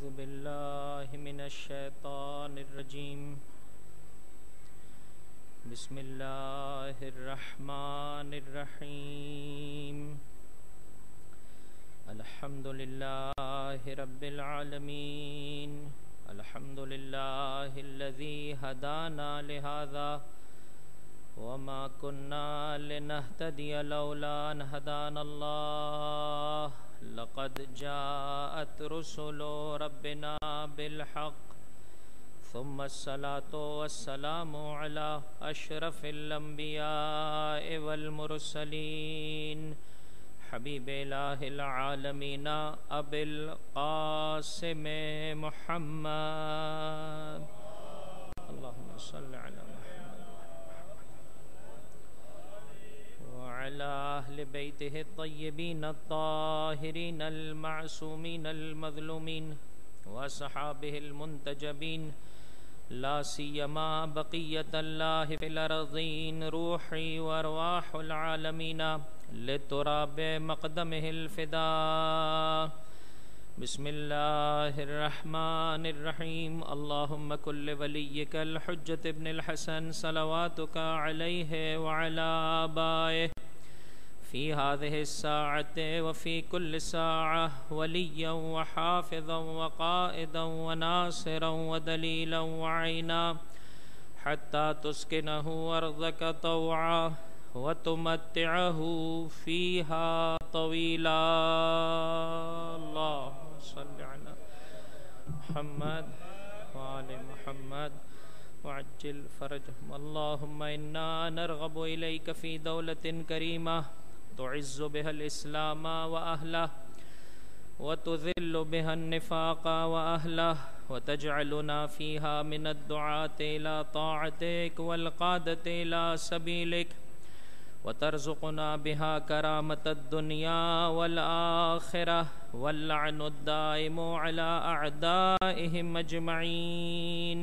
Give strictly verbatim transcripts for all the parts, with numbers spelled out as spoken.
أعوذ بالله من الشيطان الرجيم بسم الله الرحمن الرحيم الحمد لله رب العالمين الحمد لله الذي هدانا لهذا وما كنا لنهتدي لولا أن هدانا الله لقد جاءت رسل ربنا بالحق ثم الصلاة والسلام على أشرف الأنبياء والمرسلين حبيب إله العالمين أبي القاسم محمد اللهم صل على وعلى أهل بيته الطيبين الطاهرين المعصومين المظلومين وصحابه المنتجبين لا سيما بقية الله في الأرضين روحي وأرواح العالمين لتراب مقدمه الفداء بسم الله الرحمن الرحيم اللهم كل وليك الحجة ابن الحسن صلواتك عليه وعلى آبائه في هذه الساعة وفي كل ساعة وليا وحافظا وقائدا وناصرا ودليلا وعينا حتى تسكنه أرضك طوعا وتمتعه فيها طويلا اللهم صل على محمد وآل محمد وعجل فرجهم اللهم إنا نرغب إليك في دولة كريمة تعز بها الإسلام وأهله وتذل بها النفاق وأهله وتجعلنا فيها من الدعاة إلى طاعتك والقادة إلى سبيلك وترزقنا بها كرامة الدنيا والآخرة واللعن الدائم على أعدائهم أجمعين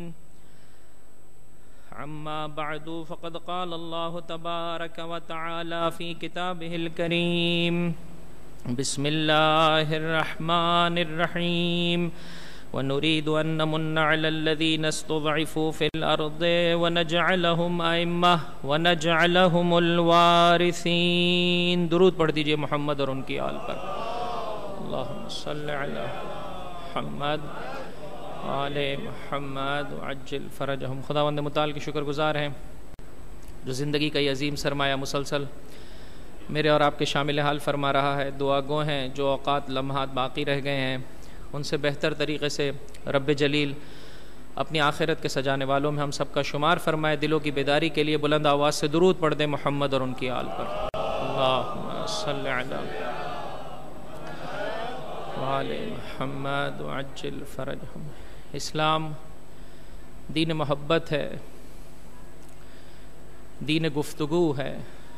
عما بعد فقد قال الله تبارك وتعالى في كتابه الكريم بسم الله الرحمن الرحيم ونريد أن نمن على الذين استضعفوا في الأرض ونجعلهم أئمة ونجعلهم الوارثين درود پڑھ دیجئے محمد اور ان کی آل پر اللهم صل على محمد آل محمد وعجل فرجهم خداوند متعال کی شکر گزار ہیں جو زندگی کا یہ عظیم سرمایہ مسلسل میرے اور آپ کے شامل حال فرما رہا ہے دعا گو ہیں جو اوقات لمحات باقی رہ گئے ہیں ان سے بہتر طریقے سے رب جلیل اپنی آخرت کے سجانے والوں میں ہم سب کا شمار فرمائے دلوں کی بیداری کے لیے بلند آواز سے درود پڑھ دیں محمد اور ان کی آل پر اللہم صلی علی وآل محمد وعجل فرجهم اسلام دین محبت ہے دین گفتگو ہے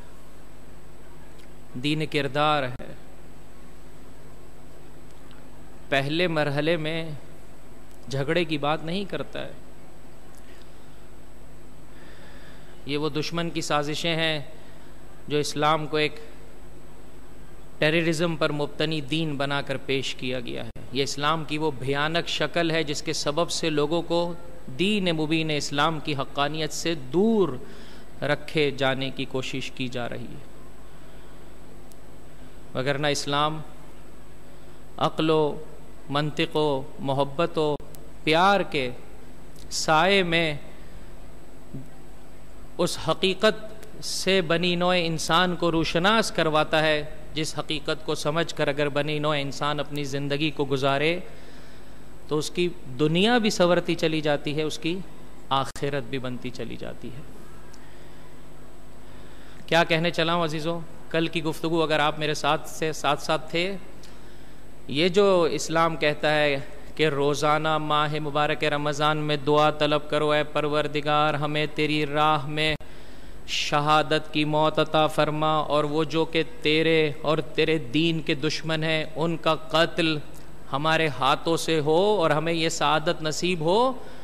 دین کردار ہے پہلے مرحلے میں جھگڑے کی بات نہیں کرتا ہے یہ وہ دشمن کی سازشیں ہیں جو اسلام کو ایک ٹیررزم پر مبتنی دین بنا کر پیش کیا گیا ہے یہ اسلام کی وہ بھیانک شکل ہے جس کے سبب سے لوگوں کو دین مبین اسلام کی حقانیت سے دور رکھے جانے کی کوشش کی جا رہی ہے وگرنہ اسلام عقل و منطق و محبت و پیار کے سائے میں اس حقیقت سے بنی نوع انسان کو روشناس کرواتا ہے جس حقیقت کو سمجھ کر اگر بنی نوع انسان اپنی زندگی کو گزارے تو اس کی دنیا بھی سنورتی چلی جاتی ہے اس کی آخرت بھی بنتی چلی جاتی ہے کیا کہنے چلا ہوں عزیزوں کل کی گفتگو اگر آپ میرے ساتھ سے ساتھ ساتھ تھے یہ جو اسلام کہتا ہے کہ روزانہ ماہ مبارک رمضان میں دعا طلب کرو اے پروردگار ہمیں تیری راہ میں شہادت کی موت عطا فرما اور وہ جو کہ تیرے اور تیرے دین کے دشمن ہیں ان کا قتل ہمارے ہاتھوں سے ہو اور ہمیں یہ سعادت نصیب ہو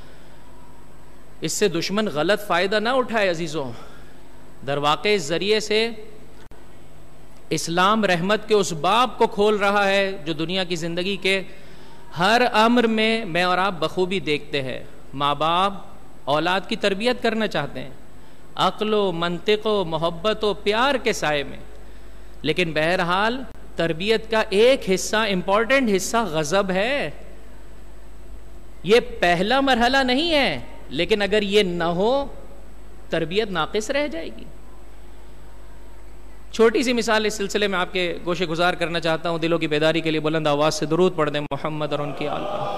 اس سے دشمن غلط فائدہ نہ اٹھائے عزیزوں درواقع اس ذریعے سے اسلام رحمت کے اس باب کو کھول رہا ہے جو دنیا کی زندگی کے ہر امر میں میں اور آپ بخوبی دیکھتے ہیں ماں باپ اولاد کی تربیت کرنا چاہتے ہیں عقل و منطق و محبت و پیار کے سائے میں، لیکن بہرحال تربیت کا ایک حصہ، امپورٹنٹ حصہ غضب ہے. یہ پہلا مرحلہ نہیں ہے، لیکن اگر یہ نہ ہو تربیت ناقص رہ جائے گی. چھوٹی سی مثال اس سلسلے میں آپ کے گوشے گزار کرنا چاہتا ہوں، دلوں کی بیداری کے لیے بلند آواز سے درود پڑھ دیں محمد اور ان کی آل پر.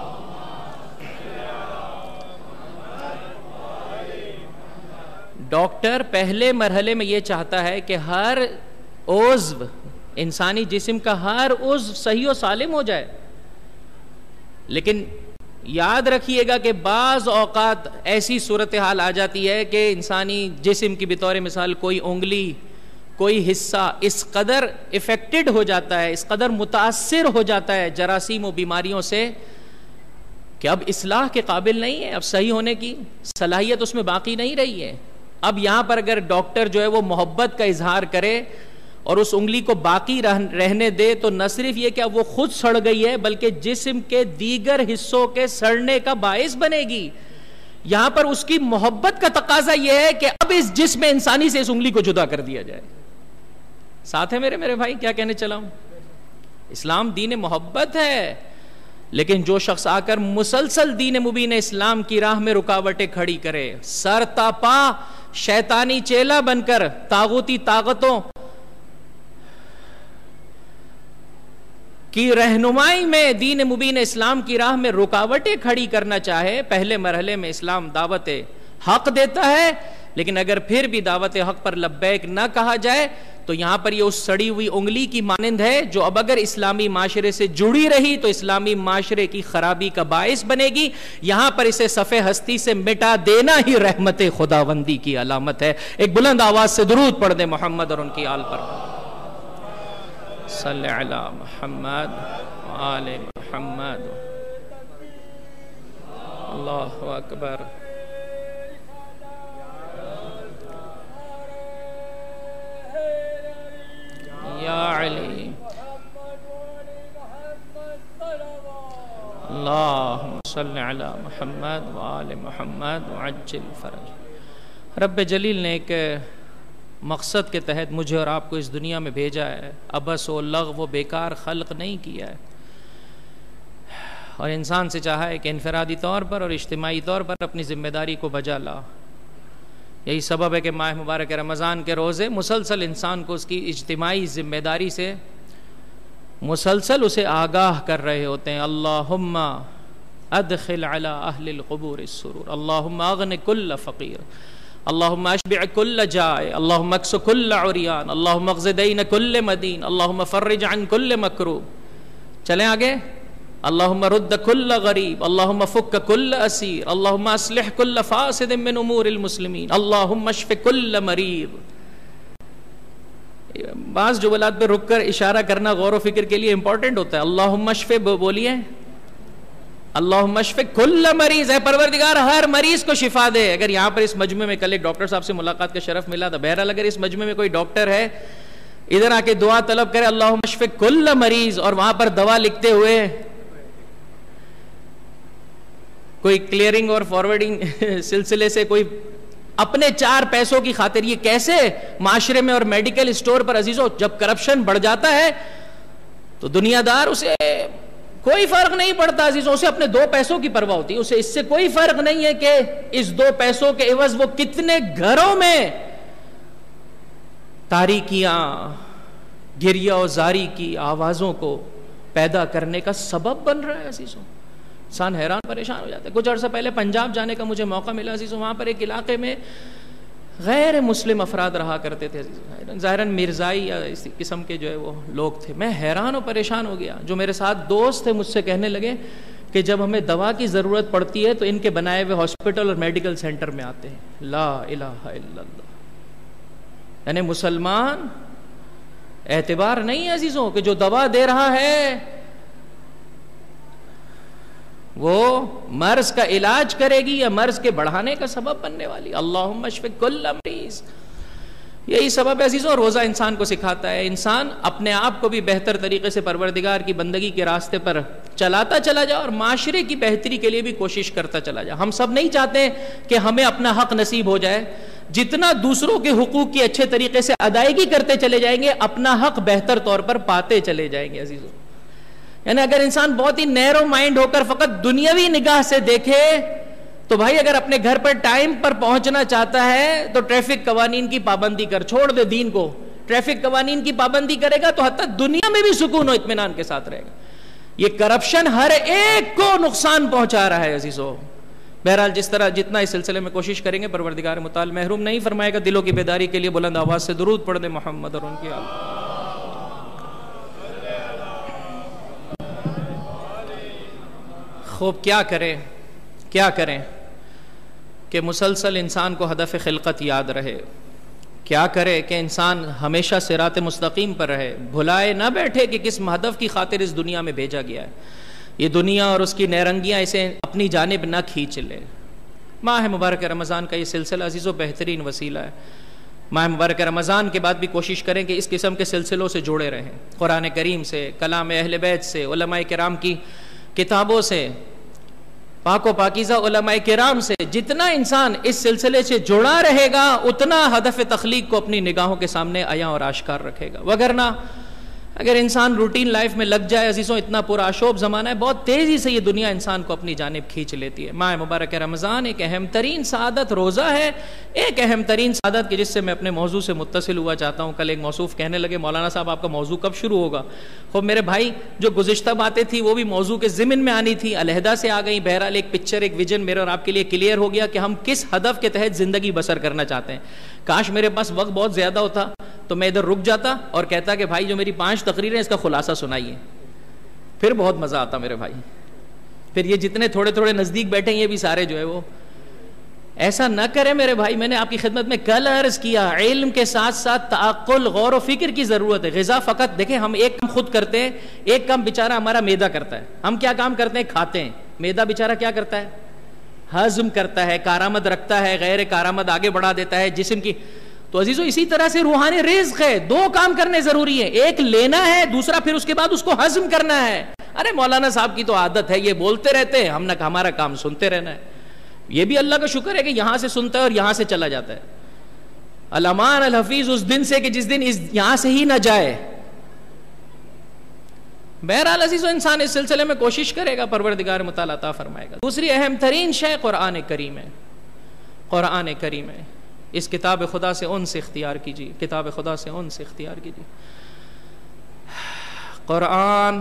ڈاکٹر پہلے مرحلے میں یہ چاہتا ہے کہ ہر عضو، انسانی جسم کا ہر عضو صحیح و سالم ہو جائے، لیکن یاد رکھیے گا کہ بعض اوقات ایسی صورتحال آ جاتی ہے کہ انسانی جسم کی بطور مثال کوئی انگلی، کوئی حصہ اس قدر افیکٹڈ ہو جاتا ہے، اس قدر متاثر ہو جاتا ہے جراثیم و بیماریوں سے کہ اب اصلاح کے قابل نہیں ہے، اب صحیح ہونے کی صلاحیت اس میں باقی نہیں رہی ہے. اب یہاں پر اگر ڈاکٹر جو ہے وہ محبت کا اظہار کرے اور اس انگلی کو باقی رہنے دے تو نہ صرف یہ کہ اب وہ خود سڑ گئی ہے بلکہ جسم کے دیگر حصوں کے سڑنے کا باعث بنے گی. یہاں پر اس کی محبت کا تقاضا یہ ہے کہ اب اس جسم انسانی سے اس انگلی کو جدا کر دیا جائے. ساتھ ہے میرے میرے بھائی کیا کہنے چلا ہوں؟ اسلام دین محبت ہے، لیکن جو شخص آ کر مسلسل دین مبین اسلام کی راہ میں رکاوٹیں کھڑی کرے، سر تا پا شیطانی چیلا بن کر طاغوتی طاقتوں کی رہنمائی میں دین مبین اسلام کی راہ میں رکاوٹیں کھڑی کرنا چاہے، پہلے مرحلے میں اسلام دعوت حق دیتا ہے، لیکن اگر پھر بھی دعوت حق پر لبیک نہ کہا جائے تو یہاں پر یہ اس سڑی ہوئی انگلی کی مانند ہے جو اب اگر اسلامی معاشرے سے جڑی رہی تو اسلامی معاشرے کی خرابی کا باعث بنے گی. یہاں پر اسے صفحے ہستی سے مٹا دینا ہی رحمت خداوندی کی علامت ہے. ایک بلند آواز سے درود پڑھ دیں محمد اور ان کی آل پر. صلی علی محمد آل محمد. اللہ اکبر. یا علی اللہم صلی علی محمد وآل محمد وعجل فرج. رب جلیل نے ایک مقصد کے تحت مجھے اور آپ کو اس دنیا میں بھیجا ہے، عبث و لغو و بیکار خلق نہیں کیا ہے، اور انسان سے چاہا ہے کہ انفرادی طور پر اور اجتماعی طور پر اپنی ذمہ داری کو بجا لا. یہی سبب ہے کہ ماہ مبارک رمضان کے روزے مسلسل انسان کو اس کی اجتماعی ذمہ داری سے مسلسل اسے آگاہ کر رہے ہوتے ہیں. اللہم ادخل علی اہل القبور السرور، اللہم اغن کل فقیر، اللہم اشبع کل جائع، اللہم اکس کل عریان، اللہم اغز دین کل مدین، اللہم فرج عن کل مکروب. چلیں آگے. اللہم رد کل غریب، اللہم فک کل اسیر، اللہم اصلح کل فاسد من امور المسلمین، اللہم اشف کل مریض. بعض جملات پہ رک کر اشارہ کرنا غور و فکر کے لیے امپورٹنٹ ہوتا ہے. اللہم اشف بولیے، اللہم اشف کل مریض، ہے پروردگار ہر مریض کو شفا دے. اگر یہاں پر اس مجمع میں کل ایک ڈاکٹر صاحب سے ملاقات کا شرف ملا تھا، بہرحال اگر اس مجمع میں کوئی ڈاکٹر ہے ادھر آ کے دعا طلب کرے اللہم اشف کل مریض اور وہاں پر دوا لکھتے ہوئے کوئی کلیئرنگ اور فارورڈنگ سلسلے سے کوئی اپنے چار پیسوں کی خاطر، یہ کیسے معاشرے میں اور میڈیکل اسٹور پر عزیزوں جب کرپشن بڑھ جاتا ہے تو دنیا دار اسے کوئی فرق نہیں پڑتا عزیزوں، اسے اپنے دو پیسوں کی پرواہ ہوتی ہے، اسے اس سے کوئی فرق نہیں ہے کہ اس دو پیسوں کے عوض وہ کتنے گھروں میں تاریکیاں، گریہ و زاری کی آوازوں کو پیدا کرنے کا سبب بن رہا ہے عزیزوں. انسان حیران پریشان ہو جاتا ہے. کچھ عرصہ پہلے پنجاب جانے کا مجھے موقع ملا عزیزوں، وہاں پر ایک علاقے میں غیر مسلم افراد رہا کرتے تھے عزیزوں، ظاہراً مرزائی یا اس قسم کے جو ہے وہ لوگ تھے. میں حیران و پریشان ہو گیا. جو میرے ساتھ دوست تھے مجھ سے کہنے لگے کہ جب ہمیں دوا کی ضرورت پڑتی ہے تو ان کے بنائے ہوئے ہاسپٹل اور میڈیکل سینٹر میں آتے ہیں. لا الہ الا اللہ. یعنی مسلمان اعتبار نہیں ہے عزیزوں کہ جو دوا دے رہا ہے وہ مرض کا علاج کرے گی یا مرض کے بڑھانے کا سبب بننے والی. اللہم اشف کل مریض. یہی سبب ہے عزیزوں، روزہ انسان کو سکھاتا ہے انسان اپنے آپ کو بھی بہتر طریقے سے پروردگار کی بندگی کے راستے پر چلاتا چلا جائے اور معاشرے کی بہتری کے لیے بھی کوشش کرتا چلا جائے. ہم سب نہیں چاہتے کہ ہمیں اپنا حق نصیب ہو جائے. جتنا دوسروں کے حقوق کی اچھے طریقے سے ادائیگی کرتے چلے جائیں گے اپنا حق بہتر طور پر پاتے چلے جائیں گے عزیزوں. یعنی اگر انسان بہت ہی نیرو مائنڈ ہو کر فقط دنیاوی نگاہ سے دیکھے تو بھائی اگر اپنے گھر پر ٹائم پر پہنچنا چاہتا ہے تو ٹریفک قوانین کی پابندی کر، چھوڑ دے دین کو. ٹریفک قوانین کی پابندی کرے گا تو حتی دنیا میں بھی سکون و اطمینان کے ساتھ رہے گا. یہ کرپشن ہر ایک کو نقصان پہنچا رہا ہے عزیزو. بہرحال جس طرح جتنا اس سلسلے میں کوشش کریں گے پروردگار متعال محروم نہیں فرمائے گا. دلوں کی بیداری کے لیے بلند آواز سے درود پڑھ دیں محمد اور ان کی آل. خوب کیا کریں کیا کریں کہ مسلسل انسان کو ہدف خلقت یاد رہے. کیا کرے کہ انسان ہمیشہ صراط مستقیم پر رہے، بھلائے نہ بیٹھے کہ کس ہدف کی خاطر اس دنیا میں بھیجا گیا ہے. یہ دنیا اور اس کی نیرنگیاں اسے اپنی جانب نہ کھینچ لے. ماہ مبارک رمضان کا یہ سلسلہ عزیز و بہترین وسیلہ ہے. ماہ مبارک رمضان کے بعد بھی کوشش کریں کہ اس قسم کے سلسلوں سے جڑے رہیں، قرآن کریم سے، کلام اہل بیت سے، علماء کرام کی کتابوں سے، پاک و پاکیزہ علماء کرام سے. جتنا انسان اس سلسلے سے جڑا رہے گا اتنا ہدف تخلیق کو اپنی نگاہوں کے سامنے عیاں اور آشکار رکھے گا. وگرنہ اگر انسان روٹین لائف میں لگ جائے عزیزوں، اتنا پورا آشوب زمانہ ہے، بہت تیزی سے یہ دنیا انسان کو اپنی جانب کھینچ لیتی ہے. ماہ مبارک رمضان ایک اہم ترین سعادت روزہ ہے، ایک اہم ترین سعادت کہ جس سے میں اپنے موضوع سے متصل ہوا چاہتا ہوں. کل ایک موصوف کہنے لگے مولانا صاحب آپ کا موضوع کب شروع ہوگا؟ خوب میرے بھائی جو گزشتہ باتیں تھی وہ بھی موضوع کے ضمن میں آنی تھی، علیحدہ سے آ گئی. بہرحال ایک پکچر ایک ویژن میرے اور آپ کے لیے کلیئر ہو گیا کہ ہم کس ہدف کے تحت زندگی بسر کرنا چاہتے ہیں. کاش میرے پاس وقت بہت زیادہ ہوتا تو میں ادھر رک جاتا اور کہتا کہ بھائی جو میری پانچ تقریریں اس کا خلاصہ سنائیے، پھر بہت مزہ آتا میرے بھائی. پھر یہ جتنے تھوڑے تھوڑے نزدیک بیٹھے ہیں یہ بھی سارے جو ہے وہ ایسا نہ کرے میرے بھائی. میں نے آپ کی خدمت میں کل عرض کیا علم کے ساتھ ساتھ تعقل غور و فکر کی ضرورت ہے. غذا فقط دیکھیں ہم ایک کام خود کرتے ہیں، ایک کام بیچارہ ہمارا معدہ کرتا ہے. ہم کیا کام کرتے ہیں؟ کھاتے ہیں. معدہ بیچارہ کیا کرتا ہے؟ ہضم کرتا ہے، کارآمد رکھتا ہے، غیر کارآمد آگے بڑھا دیتا ہے جسم کی. تو عزیزو اسی طرح سے روحانی رزق ہے، دو کام کرنے ضروری ہے، ایک لینا ہے، دوسرا پھر اس کے بعد اس کو ہضم کرنا ہے. ارے مولانا صاحب کی تو عادت ہے یہ بولتے رہتے ہیں، ہم نے ہمارا کام سنتے رہنا ہے. یہ بھی اللہ کا شکر ہے کہ یہاں سے سنتا ہے اور یہاں سے چلا جاتا ہے. الامان الحفیظ اس دن سے کہ جس دن اس یہاں سے ہی نہ جائے. بہرحال عزیزو انسان اس سلسلے میں کوشش کرے گا، پروردگار متعال عطا فرمائے گا. دوسری اہم ترین شے قرآن کریم ہے. قرآن کریم ہے. اس کتاب خدا سے انس اختیار کیجیے، کتاب خدا سے انس اختیار کیجیے. قرآن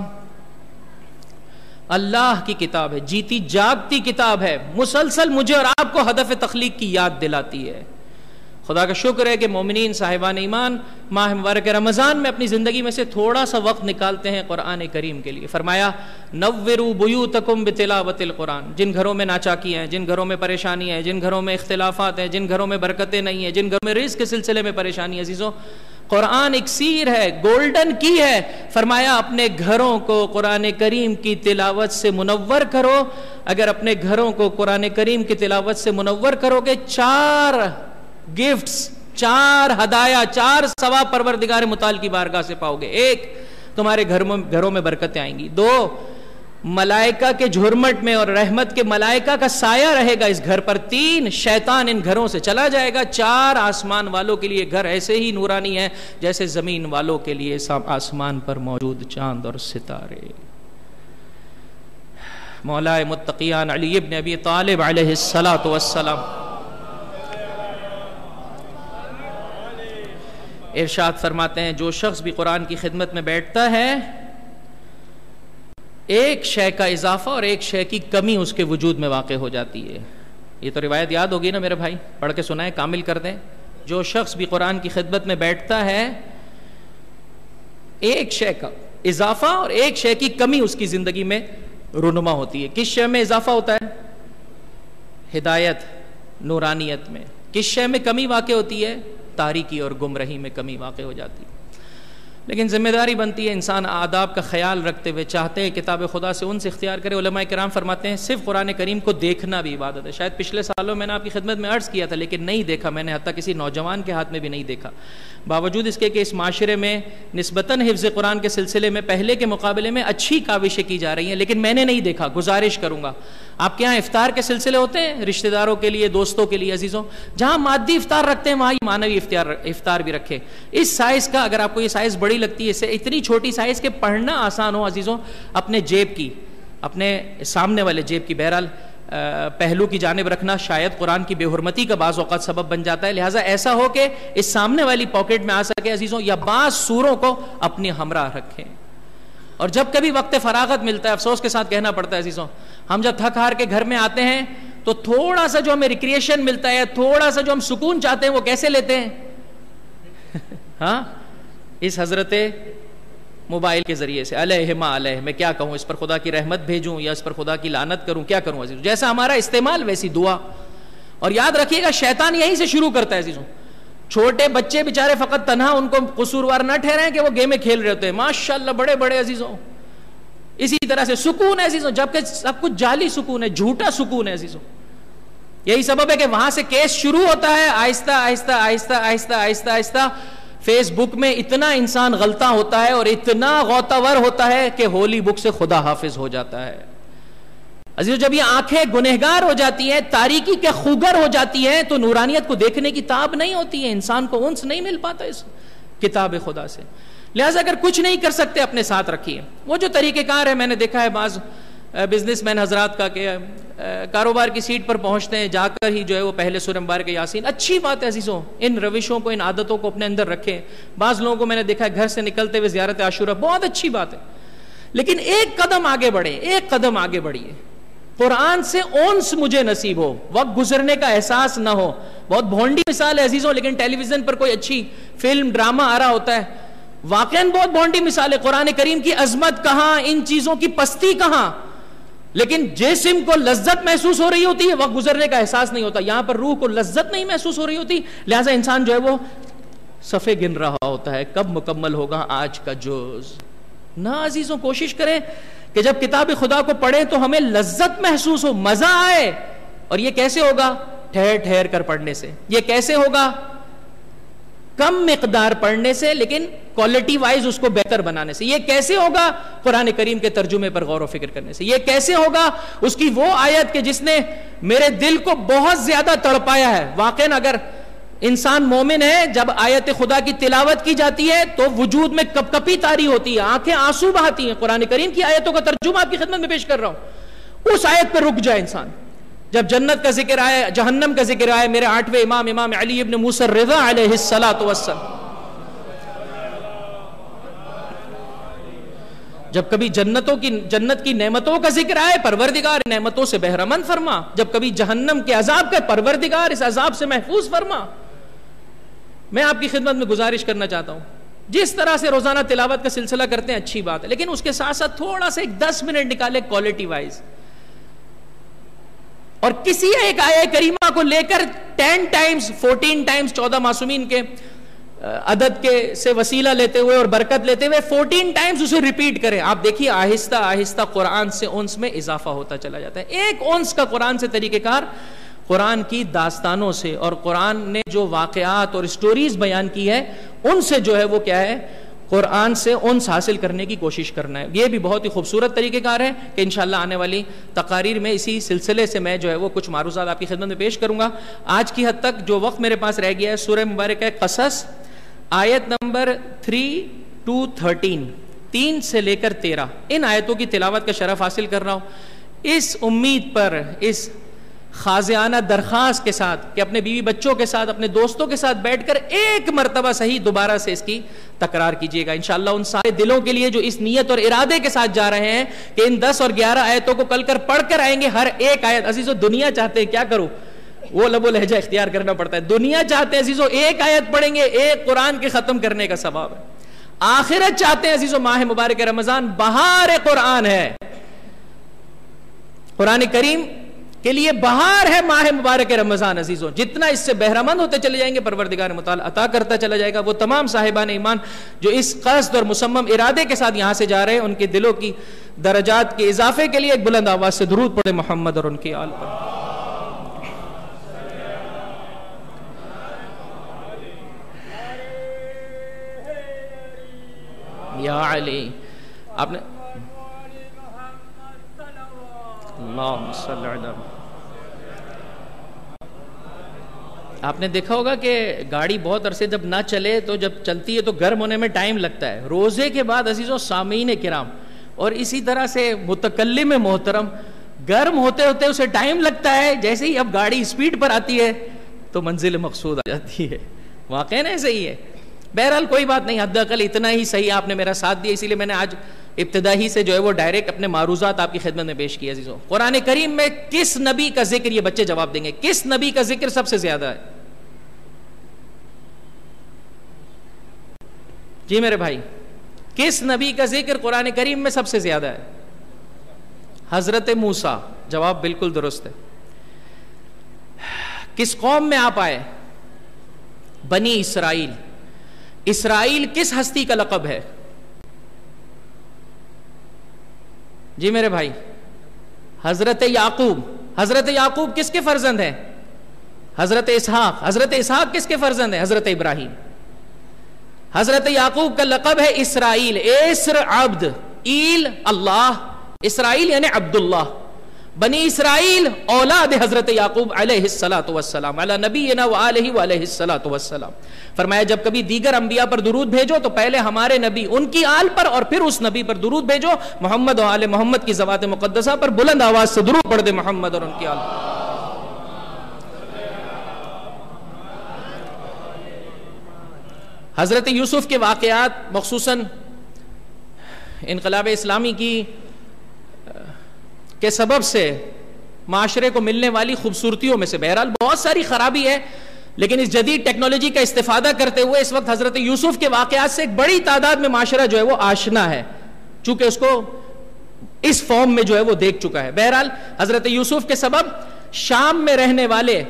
اللہ کی کتاب ہے، جیتی جاگتی کتاب ہے، مسلسل مجھے اور آپ کو ہدف تخلیق کی یاد دلاتی ہے. خدا کا شکر ہے کہ مومنین صاحبان ایمان ماہ مبارک رمضان میں اپنی زندگی میں سے تھوڑا سا وقت نکالتے ہیں قرآن کریم کے لیے. فرمایا نوروا بیوتکم بتلاوت القرآن. جن گھروں میں ناچاکی ہیں، جن گھروں میں پریشانی ہے، جن گھروں میں اختلافات ہیں، جن گھروں میں برکتیں نہیں ہیں، جن گھروں میں رزق کے سلسلے میں پریشانی ہے، عزیزو قرآن اکسیر ہے، گولڈن کی ہے. فرمایا اپنے گھروں کو قرآن کریم کی تلاوت سے منور کرو. اگر اپنے گھروں کو قرآن کریم کی تلاوت سے منور کرو گے چار گفٹس، چار ہدایا، چار ثواب پروردگار متعال کی بارگاہ سے پاؤ گے. ایک تمہارے گھر میں گھروں میں برکتیں آئیں گی. دو ملائکہ کے جھرمٹ میں اور رحمت کے ملائکہ کا سایہ رہے گا اس گھر پر. تین شیطان ان گھروں سے چلا جائے گا. چار آسمان والوں کے لیے گھر ایسے ہی نورانی ہے جیسے زمین والوں کے لیے آسمان پر موجود چاند اور ستارے. مولا متقیان علی ابن ابی طالب علیہ الصلاۃ والسلام ارشاد فرماتے ہیں جو شخص بھی قرآن کی خدمت میں بیٹھتا ہے ایک شے کا اضافہ اور ایک شے کی کمی اس کے وجود میں واقع ہو جاتی ہے. یہ تو روایت یاد ہوگی نا میرے بھائی، پڑھ کے سنائیں، کامل کر دیں. جو شخص بھی قرآن کی خدمت میں بیٹھتا ہے ایک شے کا اضافہ اور ایک شے کی کمی اس کی زندگی میں رونما ہوتی ہے. کس شے میں اضافہ ہوتا ہے؟ ہدایت، نورانیت میں. کس شے میں کمی واقع ہوتی ہے؟ تاریکی اور گمراہی میں کمی واقع ہو جاتی ہے. لیکن ذمہ داری بنتی ہے انسان آداب کا خیال رکھتے ہوئے چاہتے ہیں کتاب خدا سے انس اختیار کرے. علماء کرام فرماتے ہیں صرف قرآن کریم کو دیکھنا بھی عبادت ہے. شاید پچھلے سالوں میں نے آپ کی خدمت میں عرض کیا تھا لیکن نہیں دیکھا میں نے, حتیٰ کسی نوجوان کے ہاتھ میں بھی نہیں دیکھا, باوجود اس کے کہ اس معاشرے میں نسبتاً حفظ قرآن کے سلسلے میں پہلے کے مقابلے میں اچھی کاوشیں کی جا رہی ہیں, لیکن میں نے نہیں دیکھا. گزارش کروں گا, آپ کے یہاں افطار کے سلسلے ہوتے ہیں رشتہ داروں کے لیے, دوستوں کے لیے, عزیزوں, جہاں مادی افطار رکھتے ہیں وہاں معنوی افطار افطار بھی رکھے. اس سائز کا, اگر آپ کو یہ سائز بڑی لگتی ہے, اسے اتنی چھوٹی سائز کے پڑھنا آسان ہو عزیزوں, اپنے جیب کی, اپنے سامنے والے جیب کی بہرحال پہلو کی جانب رکھنا شاید قرآن کی بے حرمتی کا بعض اوقات سبب بن جاتا ہے. لہٰذا ایسا ہو کہ اس سامنے والی پاکٹ میں آ سکے عزیزوں, یا بعض سوروں کو اپنی ہمراہ رکھیں. اور جب کبھی وقت فراغت ملتا ہے, افسوس کے ساتھ کہنا پڑتا ہے عزیزوں, ہم جب تھک ہار کے گھر میں آتے ہیں تو تھوڑا سا جو ہمیں ریکریشن ملتا ہے, تھوڑا سا جو ہم سکون چاہتے ہیں, وہ کیسے لیتے ہیں؟ ہاں, اس حضرت موبائل کے ذریعے سے. علیہ ما علیہ, میں کیا کہوں, اس پر خدا کی رحمت بھیجوں یا اس پر خدا کی لعنت کروں, کیا کروں عزیزوں؟ جیسا ہمارا استعمال ویسی دعا. اور یاد رکھیے گا شیطان یہیں سے شروع کرتا ہے عزیزوں. چھوٹے بچے بیچارے فقط تنہا, ان کو قصوروار نہ ٹھہرائیں کہ وہ گیمیں کھیل رہے ہوتے ہیں, ماشاءاللہ بڑے بڑے عزیزوں. اسی طرح سے سکون ہے عزیزوں, جبکہ سب کچھ جعلی سکون ہے, جھوٹا سکون ہے عزیزوں. یہی سبب ہے کہ وہاں سے کیس شروع ہوتا ہے, آہستہ آہستہ آہستہ آہستہ آہستہ آہستہ فیس بک میں اتنا انسان غلطاں ہوتا ہے اور اتنا غوطاور ہوتا ہے کہ ہولی بک سے خدا حافظ ہو جاتا ہے. عزیزو, جب یہ آنکھیں گنہگار ہو جاتی ہیں, تاریکی کے خوگر ہو جاتی ہیں, تو نورانیت کو دیکھنے کی تاب نہیں ہوتی ہے, انسان کو انس نہیں مل پاتا اس کتاب خدا سے. لہٰذا اگر کچھ نہیں کر سکتے اپنے ساتھ رکھیے. وہ جو طریقہ کار ہے, میں نے دیکھا ہے بعض بزنس مین حضرات کا کہ کاروبار کی سیٹ پر پہنچتے ہیں, جا کر ہی جو ہے وہ پہلے سورہ مبارکہ یاسین. اچھی بات ہے عزیزوں, ان روشوں کو, ان عادتوں کو اپنے اندر رکھیں. بعض لوگوں کو میں نے دیکھا ہے گھر سے نکلتے ہوئے زیارت عاشورہ, بہت اچھی بات ہے, لیکن ایک قدم آگے بڑھیں, ایک قدم آگے بڑھیے. قرآن سے اونس مجھے نصیب ہو, وقت گزرنے کا احساس نہ ہو. بہت بھونڈی مثال ہے عزیزوں, لیکن ٹیلی ویژن پر کوئی اچھی فلم ڈرامہ آ رہا ہوتا ہے, واقعاً بہت بھونڈی مثال ہے. قرآن کریم کی عظمت کہاں, ان چیزوں کی پستی کہاں, لیکن جسم کو لذت محسوس ہو رہی ہوتی ہے, وقت گزرنے کا احساس نہیں ہوتا. یہاں پر روح کو لذت نہیں محسوس ہو رہی ہوتی, لہٰذا انسان جو ہے وہ صفحے گن رہا ہوتا ہے, کب مکمل ہوگا آج کا جز. نہ عزیزوں, کوشش کریں کہ جب کتاب خدا کو پڑھیں تو ہمیں لذت محسوس ہو, مزہ آئے. اور یہ کیسے ہوگا؟ ٹھہر ٹھہر کر پڑھنے سے. یہ کیسے ہوگا؟ کم مقدار پڑھنے سے, لیکن کوالٹی وائز اس کو بہتر بنانے سے. یہ کیسے ہوگا؟ قرآن کریم کے ترجمے پر غور و فکر کرنے سے. یہ کیسے ہوگا؟ اس کی وہ آیت کہ جس نے میرے دل کو بہت زیادہ تڑپایا ہے. واقعاً اگر انسان مومن ہے, جب آیت خدا کی تلاوت کی جاتی ہے تو وجود میں کپ کپی طاری ہوتی ہے, آنکھیں آنسو بہاتی ہیں. قرآن کریم کی آیتوں کا ترجمہ آپ کی خدمت میں پیش کر رہا ہوں. اس آیت پہ رک جائے انسان. جب جنت کا ذکر آئے, جہنم کا ذکر آئے, میرے آٹھویں امام امام علی ابن موسیٰ الرضا علیہ الصلاۃ والسلام, جب کبھی جنتوں کی جنت کی نعمتوں کا ذکر آئے, پروردگار نعمتوں سے بہرمند فرما. جب کبھی جہنم کے عذاب کا, پروردگار اس عذاب سے محفوظ فرما. میں آپ کی خدمت میں گزارش کرنا چاہتا ہوں, جس طرح سے روزانہ تلاوت کا سلسلہ کرتے ہیں اچھی بات ہے, لیکن اس کے ساتھ ساتھ تھوڑا سا ایک دس منٹ نکالے کوالٹی وائز, اور کسی ایک آیہ کریمہ کو لے کر ٹین ٹائمز, فورٹین ٹائمز, چودہ معصومین کے عدد کے سے وسیلہ لیتے ہوئے اور برکت لیتے ہوئے فورٹین ٹائمز اسے ریپیٹ کریں. آپ دیکھیے آہستہ آہستہ قرآن سے انس میں اضافہ ہوتا چلا جاتا ہے. ایک انس کا قرآن سے طریقہ کار, قرآن کی داستانوں سے اور قرآن نے جو واقعات اور سٹوریز بیان کی ہے ان سے جو ہے وہ کیا ہے, قرآن سے انس حاصل کرنے کی کوشش کرنا ہے. یہ بھی بہت ہی خوبصورت طریقہ کار ہے کہ انشاءاللہ آنے والی تقاریر میں اسی سلسلے سے میں جو ہے وہ کچھ معروضات آپ کی خدمت میں پیش کروں گا. آج کی حد تک جو وقت میرے پاس رہ گیا ہے, سورہ مبارکہ قصص آیت نمبر تھری ٹو تھرٹین, تین سے لے کر تیرہ, ان آیتوں کی تلاوت کا شرف حاصل کر رہا ہوں, اس امید پر, اس خاضعانہ درخواست کے ساتھ کہ اپنے بیوی بچوں کے ساتھ, اپنے دوستوں کے ساتھ بیٹھ کر ایک مرتبہ صحیح دوبارہ سے اس کی تکرار کیجیے گا. انشاءاللہ ان سارے دلوں کے لیے جو اس نیت اور ارادے کے ساتھ جا رہے ہیں کہ ان دس اور گیارہ آیتوں کو کل کر پڑھ کر آئیں گے, ہر ایک آیت. عزیزو دنیا چاہتے ہیں, کیا کروں, وہ لب و لہجہ اختیار کرنا پڑتا ہے. دنیا چاہتے ہیں عزیزو ایک آیت پڑھیں گے, ایک قرآن کے ختم کرنے کا ثواب ہے. آخرت چاہتے ہیں عزیزو, ماہ مبارک رمضان بہار قرآن ہے. قرآن کریم کے لیے بہار ہے ماہ مبارک رمضان عزیزوں. جتنا اس سے بہرہ مند ہوتے چلے جائیں گے پروردگار متعال عطا کرتا چلا جائے گا. وہ تمام صاحبان ایمان جو اس قصد اور مصمم ارادے کے ساتھ یہاں سے جا رہے ہیں ان کے دلوں کی درجات کے اضافے کے لیے ایک بلند آواز سے درود پڑھے محمد اور ان کی آل پر. یا علی آپ نے اللہم صلی علی آپ نے دیکھا ہوگا کہ گاڑی بہت عرصے جب نہ چلے تو جب چلتی ہے تو گرم ہونے میں ٹائم لگتا ہے. روزے کے بعد عزیزوں سامعین کرام اور اسی طرح سے متکلم محترم گرم ہوتے ہوتے اسے ٹائم لگتا ہے. جیسے ہی اب گاڑی اسپیڈ پر آتی ہے تو منزل مقصود آ جاتی ہے. واقعی نا ایسے ہی ہے. بہرحال کوئی بات نہیں, حد اقل اتنا ہی صحیح آپ نے میرا ساتھ دیا, اسی لیے میں نے آج ابتدا ہی سے جو ہے وہ ڈائریکٹ اپنے معروضات آپ کی خدمت میں پیش کیا. عزیزوں قرآن کریم میں کس نبی کا ذکر, یہ بچے جواب دیں گے, کس نبی کا ذکر سب سے زیادہ ہے؟ جی میرے بھائی, کس نبی کا ذکر قرآن کریم میں سب سے زیادہ ہے؟ حضرت موسیٰ. جواب بالکل درست ہے. کس قوم میں آپ آئے؟ بنی اسرائیل. اسرائیل کس ہستی کا لقب ہے؟ جی میرے بھائی, حضرت یعقوب. حضرت یعقوب کس کے فرزند ہیں؟ حضرت اسحاق. حضرت اسحاق کس کے فرزند ہیں؟ حضرت ابراہیم. حضرت یعقوب کا لقب ہے اسرائیل. اسر عبد, ایل اللہ, اسرائیل یعنی عبداللہ. بنی اسرائیل اولاد حضرت یعقوب علیہ الصلاۃ والسلام علی نبینا وآلہ وعلیہ الصلاۃ والسلام. فرمایا جب کبھی دیگر انبیاء پر درود بھیجو تو پہلے ہمارے نبی ان کی آل پر اور پھر اس نبی پر درود بھیجو محمد و آل محمد کی ذوات مقدسہ پر. بلند آواز سے درود پڑھ دے محمد اور ان کی آل پر. حضرت یوسف کے واقعات مخصوصاً انقلاب اسلامی کی کے سبب سے معاشرے کو ملنے والی خوبصورتیوں میں سے, بہرحال بہت ساری خرابی ہے لیکن اس جدید ٹیکنالوجی کا استفادہ کرتے ہوئے اس وقت حضرت یوسف کے واقعات سے ایک بڑی تعداد میں معاشرہ جو ہے وہ آشنا ہے, چونکہ اس کو اس فارم میں جو ہے وہ دیکھ چکا ہے. بہرحال حضرت یوسف کے سبب شام میں رہنے والے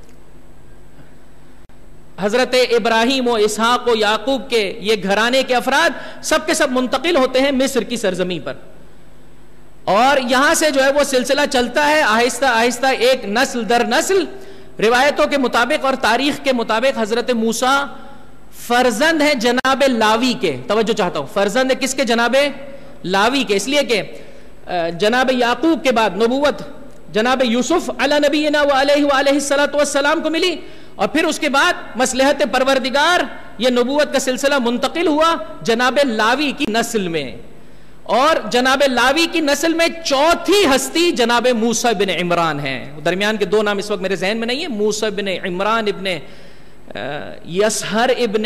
حضرت ابراہیم و اسحاق و یعقوب کے یہ گھرانے کے افراد سب کے سب منتقل ہوتے ہیں مصر کی سرزمین پر, اور یہاں سے جو ہے وہ سلسلہ چلتا ہے آہستہ آہستہ ایک نسل در نسل. روایتوں کے مطابق اور تاریخ کے مطابق حضرت موسیٰ فرزند ہیں جناب لاوی کے. توجہ چاہتا ہوں, فرزند ہے کس کے؟ جناب لاوی کے. اس لیے کہ جناب یعقوب کے بعد نبوت جناب یوسف علی نبینا وعلیہ وعلیہ الصلاۃ والسلام کو ملی, اور پھر اس کے بعد مصلحت پروردگار یہ نبوت کا سلسلہ منتقل ہوا جناب لاوی کی نسل میں, اور جناب لاوی کی نسل میں چوتھی ہستی جناب موسیٰ بن عمران ہیں. درمیان کے دو نام اس وقت میرے ذہن میں نہیں ہے, موسیٰ بن عمران ابن یسہر ابن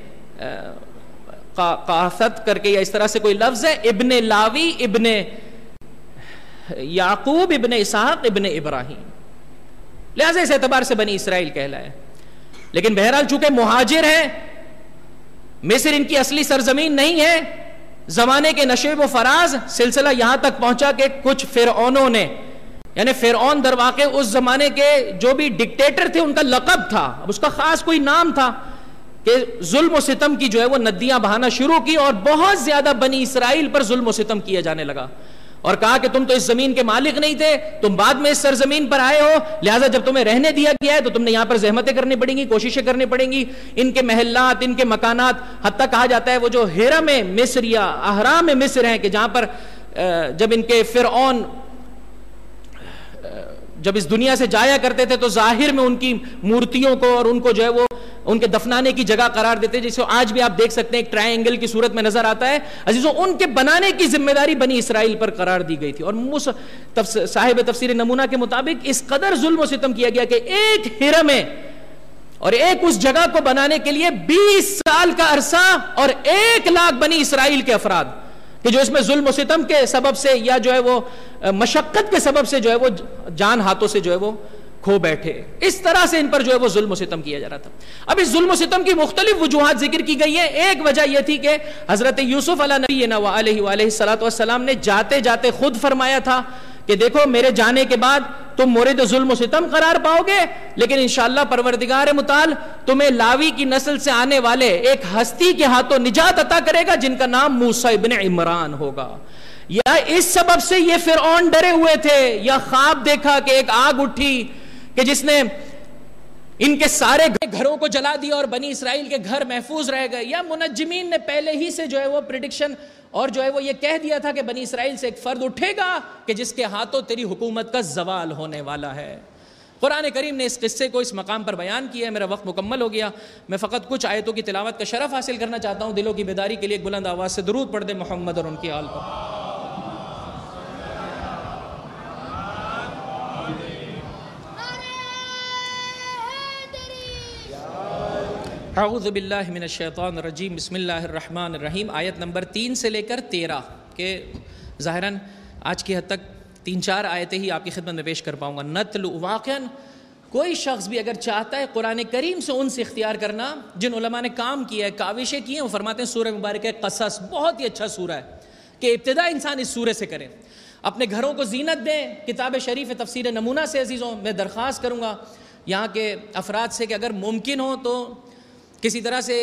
قاثت کر کے یا اس طرح سے کوئی لفظ ہے, ابن لاوی ابن یعقوب ابن اسحاق ابن ابراہیم, لہذا اس اعتبار سے بنی اسرائیل کہلائے. لیکن بہرحال چونکہ مہاجر ہیں, مصر ان کی اصلی سرزمین نہیں ہے, زمانے کے نشیب و فراز سلسلہ یہاں تک پہنچا کہ کچھ فرعونوں نے, یعنی فرعون در واقع اس زمانے کے جو بھی ڈکٹیٹر تھے ان کا لقب تھا, اب اس کا خاص کوئی نام تھا, کہ ظلم و ستم کی جو ہے وہ ندیاں بہانا شروع کی اور بہت زیادہ بنی اسرائیل پر ظلم و ستم کیا جانے لگا, اور کہا کہ تم تو اس زمین کے مالک نہیں تھے, تم بعد میں اس سرزمین پر آئے ہو, لہٰذا جب تمہیں رہنے دیا گیا ہے تو تم نے یہاں پر زحمتیں کرنی پڑیں گی, کوششیں کرنی پڑیں گی. ان کے محلات, ان کے مکانات, حتیٰ کہا جاتا ہے وہ جو حرم مصر یا احرام مصر ہیں کہ جہاں پر جب ان کے فرعون جب اس دنیا سے جایا کرتے تھے تو ظاہر میں ان کی مورتیوں کو اور ان کو جو ہے وہ ان کے دفنانے کی جگہ قرار دیتے, جسے آج بھی آپ دیکھ سکتے ہیں ایک ٹرائی اینگل کی صورت میں نظر آتا ہے. عزیزوں ان کے بنانے کی ذمہ داری بنی اسرائیل پر قرار دی گئی تھی, اور صاحب تفسیر نمونہ کے مطابق اس قدر ظلم و ستم کیا گیا کہ ایک حرم ہے اور ایک اس جگہ کو بنانے کے لیے بیس سال کا عرصہ اور ایک لاکھ بنی اسرائیل کے افراد کہ جو اس میں ظلم و ستم کے سبب سے یا جو ہے وہ مشقت کے سبب سے جو ہے وہ جان ہاتھوں سے جو ہے وہ کھو بیٹھے. اس طرح سے ان پر جو ہے وہ ظلم و ستم کیا جا رہا تھا. اب اس ظلم و ستم کی مختلف وجوہات ذکر کی گئی ہیں. ایک وجہ یہ تھی کہ حضرت یوسف علیہ نبینا وعلیہ وعلیہ الصلاۃ والسلام نے جاتے جاتے خود فرمایا تھا کہ دیکھو میرے جانے کے بعد تم مورد ظلم و ستم قرار پاؤ گے، لیکن انشاءاللہ پروردگار متعال تمہیں لاوی کی نسل سے آنے والے ایک ہستی کے ہاتھوں نجات عطا کرے گا جن کا نام موسیٰ ابن عمران ہوگا۔ یا اس سبب سے یہ فرعون ڈرے ہوئے تھے، یا خواب دیکھا کہ ایک آگ اٹھی کہ جس نے ان کے سارے گھروں کو جلا دیا اور بنی اسرائیل کے گھر محفوظ رہ گئے، یا منجمین نے پہلے ہی سے جو ہے وہ پریڈکشن اور جو ہے وہ یہ کہہ دیا تھا کہ بنی اسرائیل سے ایک فرد اٹھے گا کہ جس کے ہاتھوں تیری حکومت کا زوال ہونے والا ہے۔ قرآن کریم نے اس قصے کو اس مقام پر بیان کیا ہے۔ میرا وقت مکمل ہو گیا، میں فقط کچھ آیتوں کی تلاوت کا شرف حاصل کرنا چاہتا ہوں۔ دلوں کی بیداری کے لیے ایک بلند آواز سے درود پڑھ دیں محمد اور ان کی آل پر۔ اعوذ باللہ من الشیطان الرجیم، بسم اللہ الرحمن الرحیم۔ آیت نمبر تین سے لے کر تیرہ کے ظاہراً آج کی حد تک تین چار آیتیں ہی آپ کی خدمت میں پیش کر پاؤں گا۔ نتل واقعاً کوئی شخص بھی اگر چاہتا ہے قرآن کریم سے ان سے اختیار کرنا جن علماء نے کام کیا ہے، کاوشیں کی ہیں، وہ فرماتے ہیں سورہ مبارکہ قصص بہت ہی اچھا سورہ ہے کہ ابتدا انسان اس سورے سے کرے، اپنے گھروں کو زینت دیں۔ کتاب شریف تفسیر نمونہ سے عزیزوں میں درخواست کروں گا یہاں کے افراد سے کہ اگر ممکن ہو تو کسی طرح سے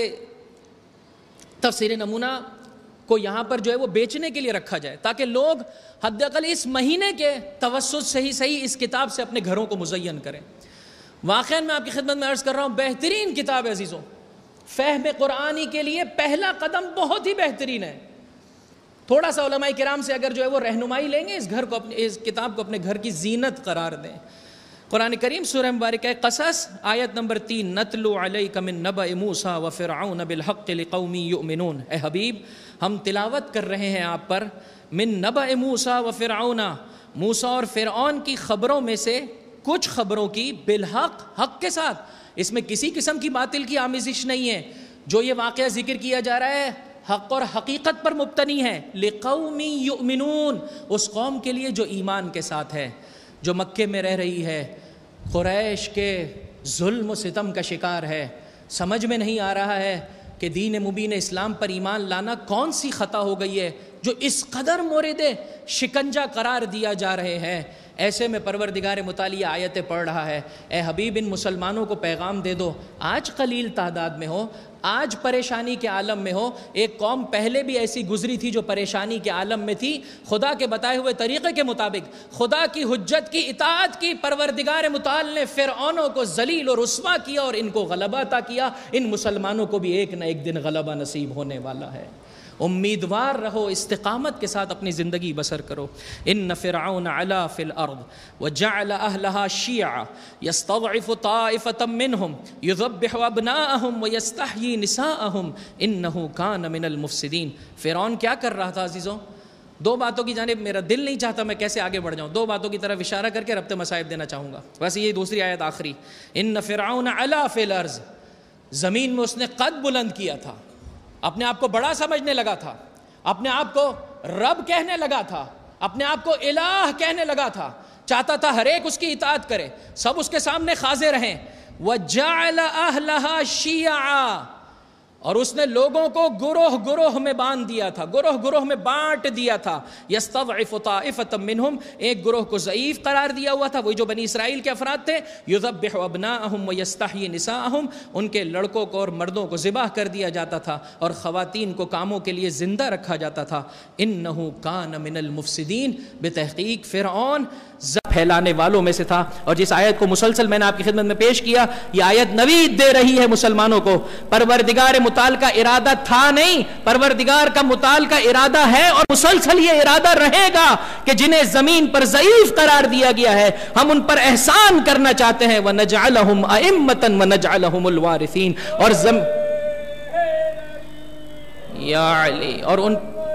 تفسیر نمونہ کو یہاں پر جو ہے وہ بیچنے کے لیے رکھا جائے تاکہ لوگ حد اقل اس مہینے کے توسط سے ہی صحیح اس کتاب سے اپنے گھروں کو مزین کریں۔ واقعاً میں آپ کی خدمت میں عرض کر رہا ہوں بہترین کتاب ہے عزیزوں، فہم قرآنی کے لیے پہلا قدم بہت ہی بہترین ہے۔ تھوڑا سا علماء کرام سے اگر جو ہے وہ رہنمائی لیں گے، اس گھر کو اپنے اس کتاب کو اپنے گھر کی زینت قرار دیں۔ قرآن کریم سورہ مبارکہ قصص آیت نمبر تین، نتلو علیک من نبأ موسیٰ وفرعون بالحق لقوم یؤمنون۔ اے حبیب ہم تلاوت کر رہے ہیں آپ پر من نبأ موسیٰ وفرعون، موسیٰ اور فرعون کی خبروں میں سے کچھ خبروں کی، بالحق حق کے ساتھ، اس میں کسی قسم کی باطل کی آمیزش نہیں ہے۔ جو یہ واقعہ ذکر کیا جا رہا ہے حق اور حقیقت پر مبتنی ہے، لقوم یؤمنون، اس قوم کے لیے جو ایمان کے ساتھ ہے، جو مکے میں رہ رہی ہے، قریش کے ظلم و ستم کا شکار ہے، سمجھ میں نہیں آ رہا ہے کہ دین مبین اسلام پر ایمان لانا کون سی خطا ہو گئی ہے جو اس قدر مورد شکنجہ قرار دیا جا رہے ہیں۔ ایسے میں پروردگار مطالعہ آیتیں پڑھ رہا ہے، اے حبیب ان مسلمانوں کو پیغام دے دو، آج قلیل تعداد میں ہو، آج پریشانی کے عالم میں ہو، ایک قوم پہلے بھی ایسی گزری تھی جو پریشانی کے عالم میں تھی، خدا کے بتائے ہوئے طریقے کے مطابق خدا کی حجت کی اطاعت کی، پروردگار متعال نے فرعونوں کو ذلیل و رسوا کیا اور ان کو غلبہ عطا کیا۔ ان مسلمانوں کو بھی ایک نہ ایک دن غلبہ نصیب ہونے والا ہے۔ امیدوار رہو، استقامت کے ساتھ اپنی زندگی بسر کرو۔ ان فرعون علا فی الارض وجعل اہلہا شیعا یستضعف طائفۃ منہم یذبح ابناءہم ویستحیی نساءہم انہ کان من المفسدین۔ فرعون کیا کر رہا تھا عزیزوں؟ دو باتوں کی جانب میرا دل نہیں چاہتا میں کیسے آگے بڑھ جاؤں، دو باتوں کی طرف اشارہ کر کے ربط مصائب دینا چاہوں گا، بس یہ دوسری آیت آخری۔ ان فرعون علا فی الارض، زمین میں اس نے قد بلند کیا تھا، اپنے آپ کو بڑا سمجھنے لگا تھا، اپنے آپ کو رب کہنے لگا تھا، اپنے آپ کو الہ کہنے لگا تھا، چاہتا تھا ہر ایک اس کی اطاعت کرے، سب اس کے سامنے خاضع رہیں۔ وَجَعَلَ أَهْلَهَا شِيَعًا، اور اس نے لوگوں کو گروہ گروہ میں باندھ دیا تھا، گروہ گروہ میں بانٹ دیا تھا۔ یستضعف طائفۃ منہم، ایک گروہ کو ضعیف قرار دیا ہوا تھا، وہی جو بنی اسرائیل کے افراد تھے۔ یذبح ابناءہم ویستحیی نساءہم، ان کے لڑکوں کو اور مردوں کو ذبح کر دیا جاتا تھا اور خواتین کو کاموں کے لیے زندہ رکھا جاتا تھا۔ انہ کان من المفسدین، بتحقیق فرعون پھیلانے والوں میں سے تھا۔ اور جس آیت کو مسلسل میں نے آپ کی خدمت میں پیش کیا، یہ آیت نوید دے رہی ہے مسلمانوں کو، پروردگار متعال کا ارادہ تھا نہیں، پروردگار کا متعال کا ارادہ ہے اور مسلسل یہ ارادہ رہے گا کہ جنہیں زمین پر ضعیف قرار دیا گیا ہے ہم ان پر احسان کرنا چاہتے ہیں۔ وَنَجْعَلَهُمْ أَئِمَّةً وَنَجْعَلَهُمُ الْوَارِثِينَ، اور زم یا علی، اور ان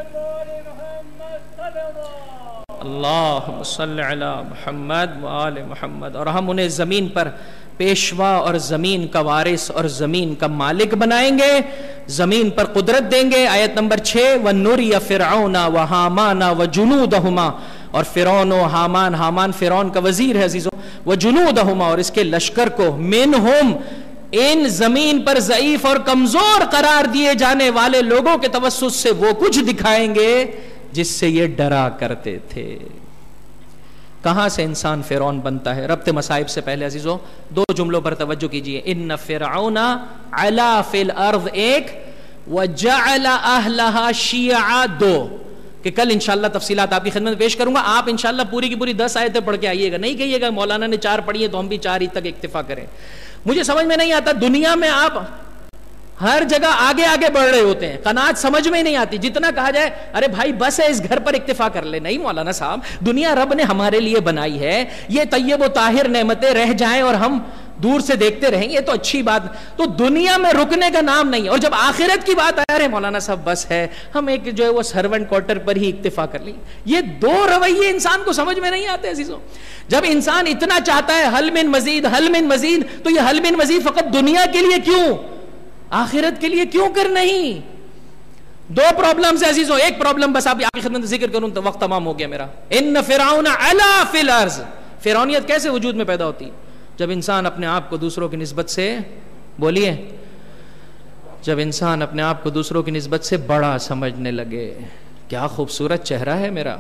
اللہم صلی علی محمد وآل محمد، اور ہم انہیں زمین پر پیشوا اور زمین کا وارث اور زمین کا مالک بنائیں گے، زمین پر قدرت دیں گے۔ آیت نمبر چھ، وَنُرِيَ فِرْعَوْنَ وَحَامَانَ وَجُنُودَهُمَا، اور فرعون و حامان، حامان فرعون کا وزیر ہے عزیزوں، وَجُنُودَهُمَا، اور اس کے لشکر کو، مِنْهُمْ، ان زمین پر ضعیف اور کمزور قرار دیے جانے والے لوگوں کے توسط سے وہ کچھ دکھائیں گے جس سے یہ ڈرا کرتے تھے۔ کہاں سے انسان فرعون بنتا ہے؟ ربط مصائب سے پہلے عزیزو دو جملوں پر توجہ کیجئے. ان فرعون علا فی الارض ایک، وجعل اہلہا شیعا دو، کہ کل انشاءاللہ تفصیلات آپ کی خدمت میں پیش کروں گا. آپ انشاءاللہ پوری کی پوری دس آیتیں پڑھ کے آئیے گا، نہیں کہیے گا مولانا نے چار پڑھی ہے تو ہم بھی چار ہی تک اکتفا کریں. مجھے سمجھ میں نہیں آتا، دنیا میں آپ ہر جگہ آگے آگے بڑھ رہے ہوتے ہیں، قناعت سمجھ میں ہی نہیں آتی. جتنا کہا جائے ارے بھائی بس ہے اس گھر پر اکتفا کر لے، نہیں مولانا صاحب، دنیا رب نے ہمارے لیے بنائی ہے، یہ طیب و طاہر نعمتیں رہ جائیں اور ہم دور سے دیکھتے رہیں گے تو اچھی بات. تو دنیا میں رکنے کا نام نہیں ہے. اور جب آخرت کی بات آ رہے مولانا صاحب بس ہے ہم ایک جو ہے وہ سرونٹ کوارٹر پر ہی اکتفا کر لیں، یہ دو رویے انسان کو سمجھ میں نہیں آتے عزیزوں. جب انسان اتنا چاہتا ہے حل من مزید حل من مزید، تو یہ حل من مزید فقط دنیا کے لیے کیوں، آخرت کے لیے کیوں کر نہیں؟ دو پرابلمز ہیں عزیزوں. ایک پرابلم بس آپ کی خدمت ذکر کروں تو وقت تمام ہو گیا میرا. ان فرعون علا فی الارض، فرعونیت کیسے وجود میں پیدا ہوتی؟ جب انسان اپنے آپ کو دوسروں کی نسبت سے، بولیے، جب انسان اپنے آپ کو دوسروں کی نسبت سے بڑا سمجھنے لگے. کیا خوبصورت چہرہ ہے میرا،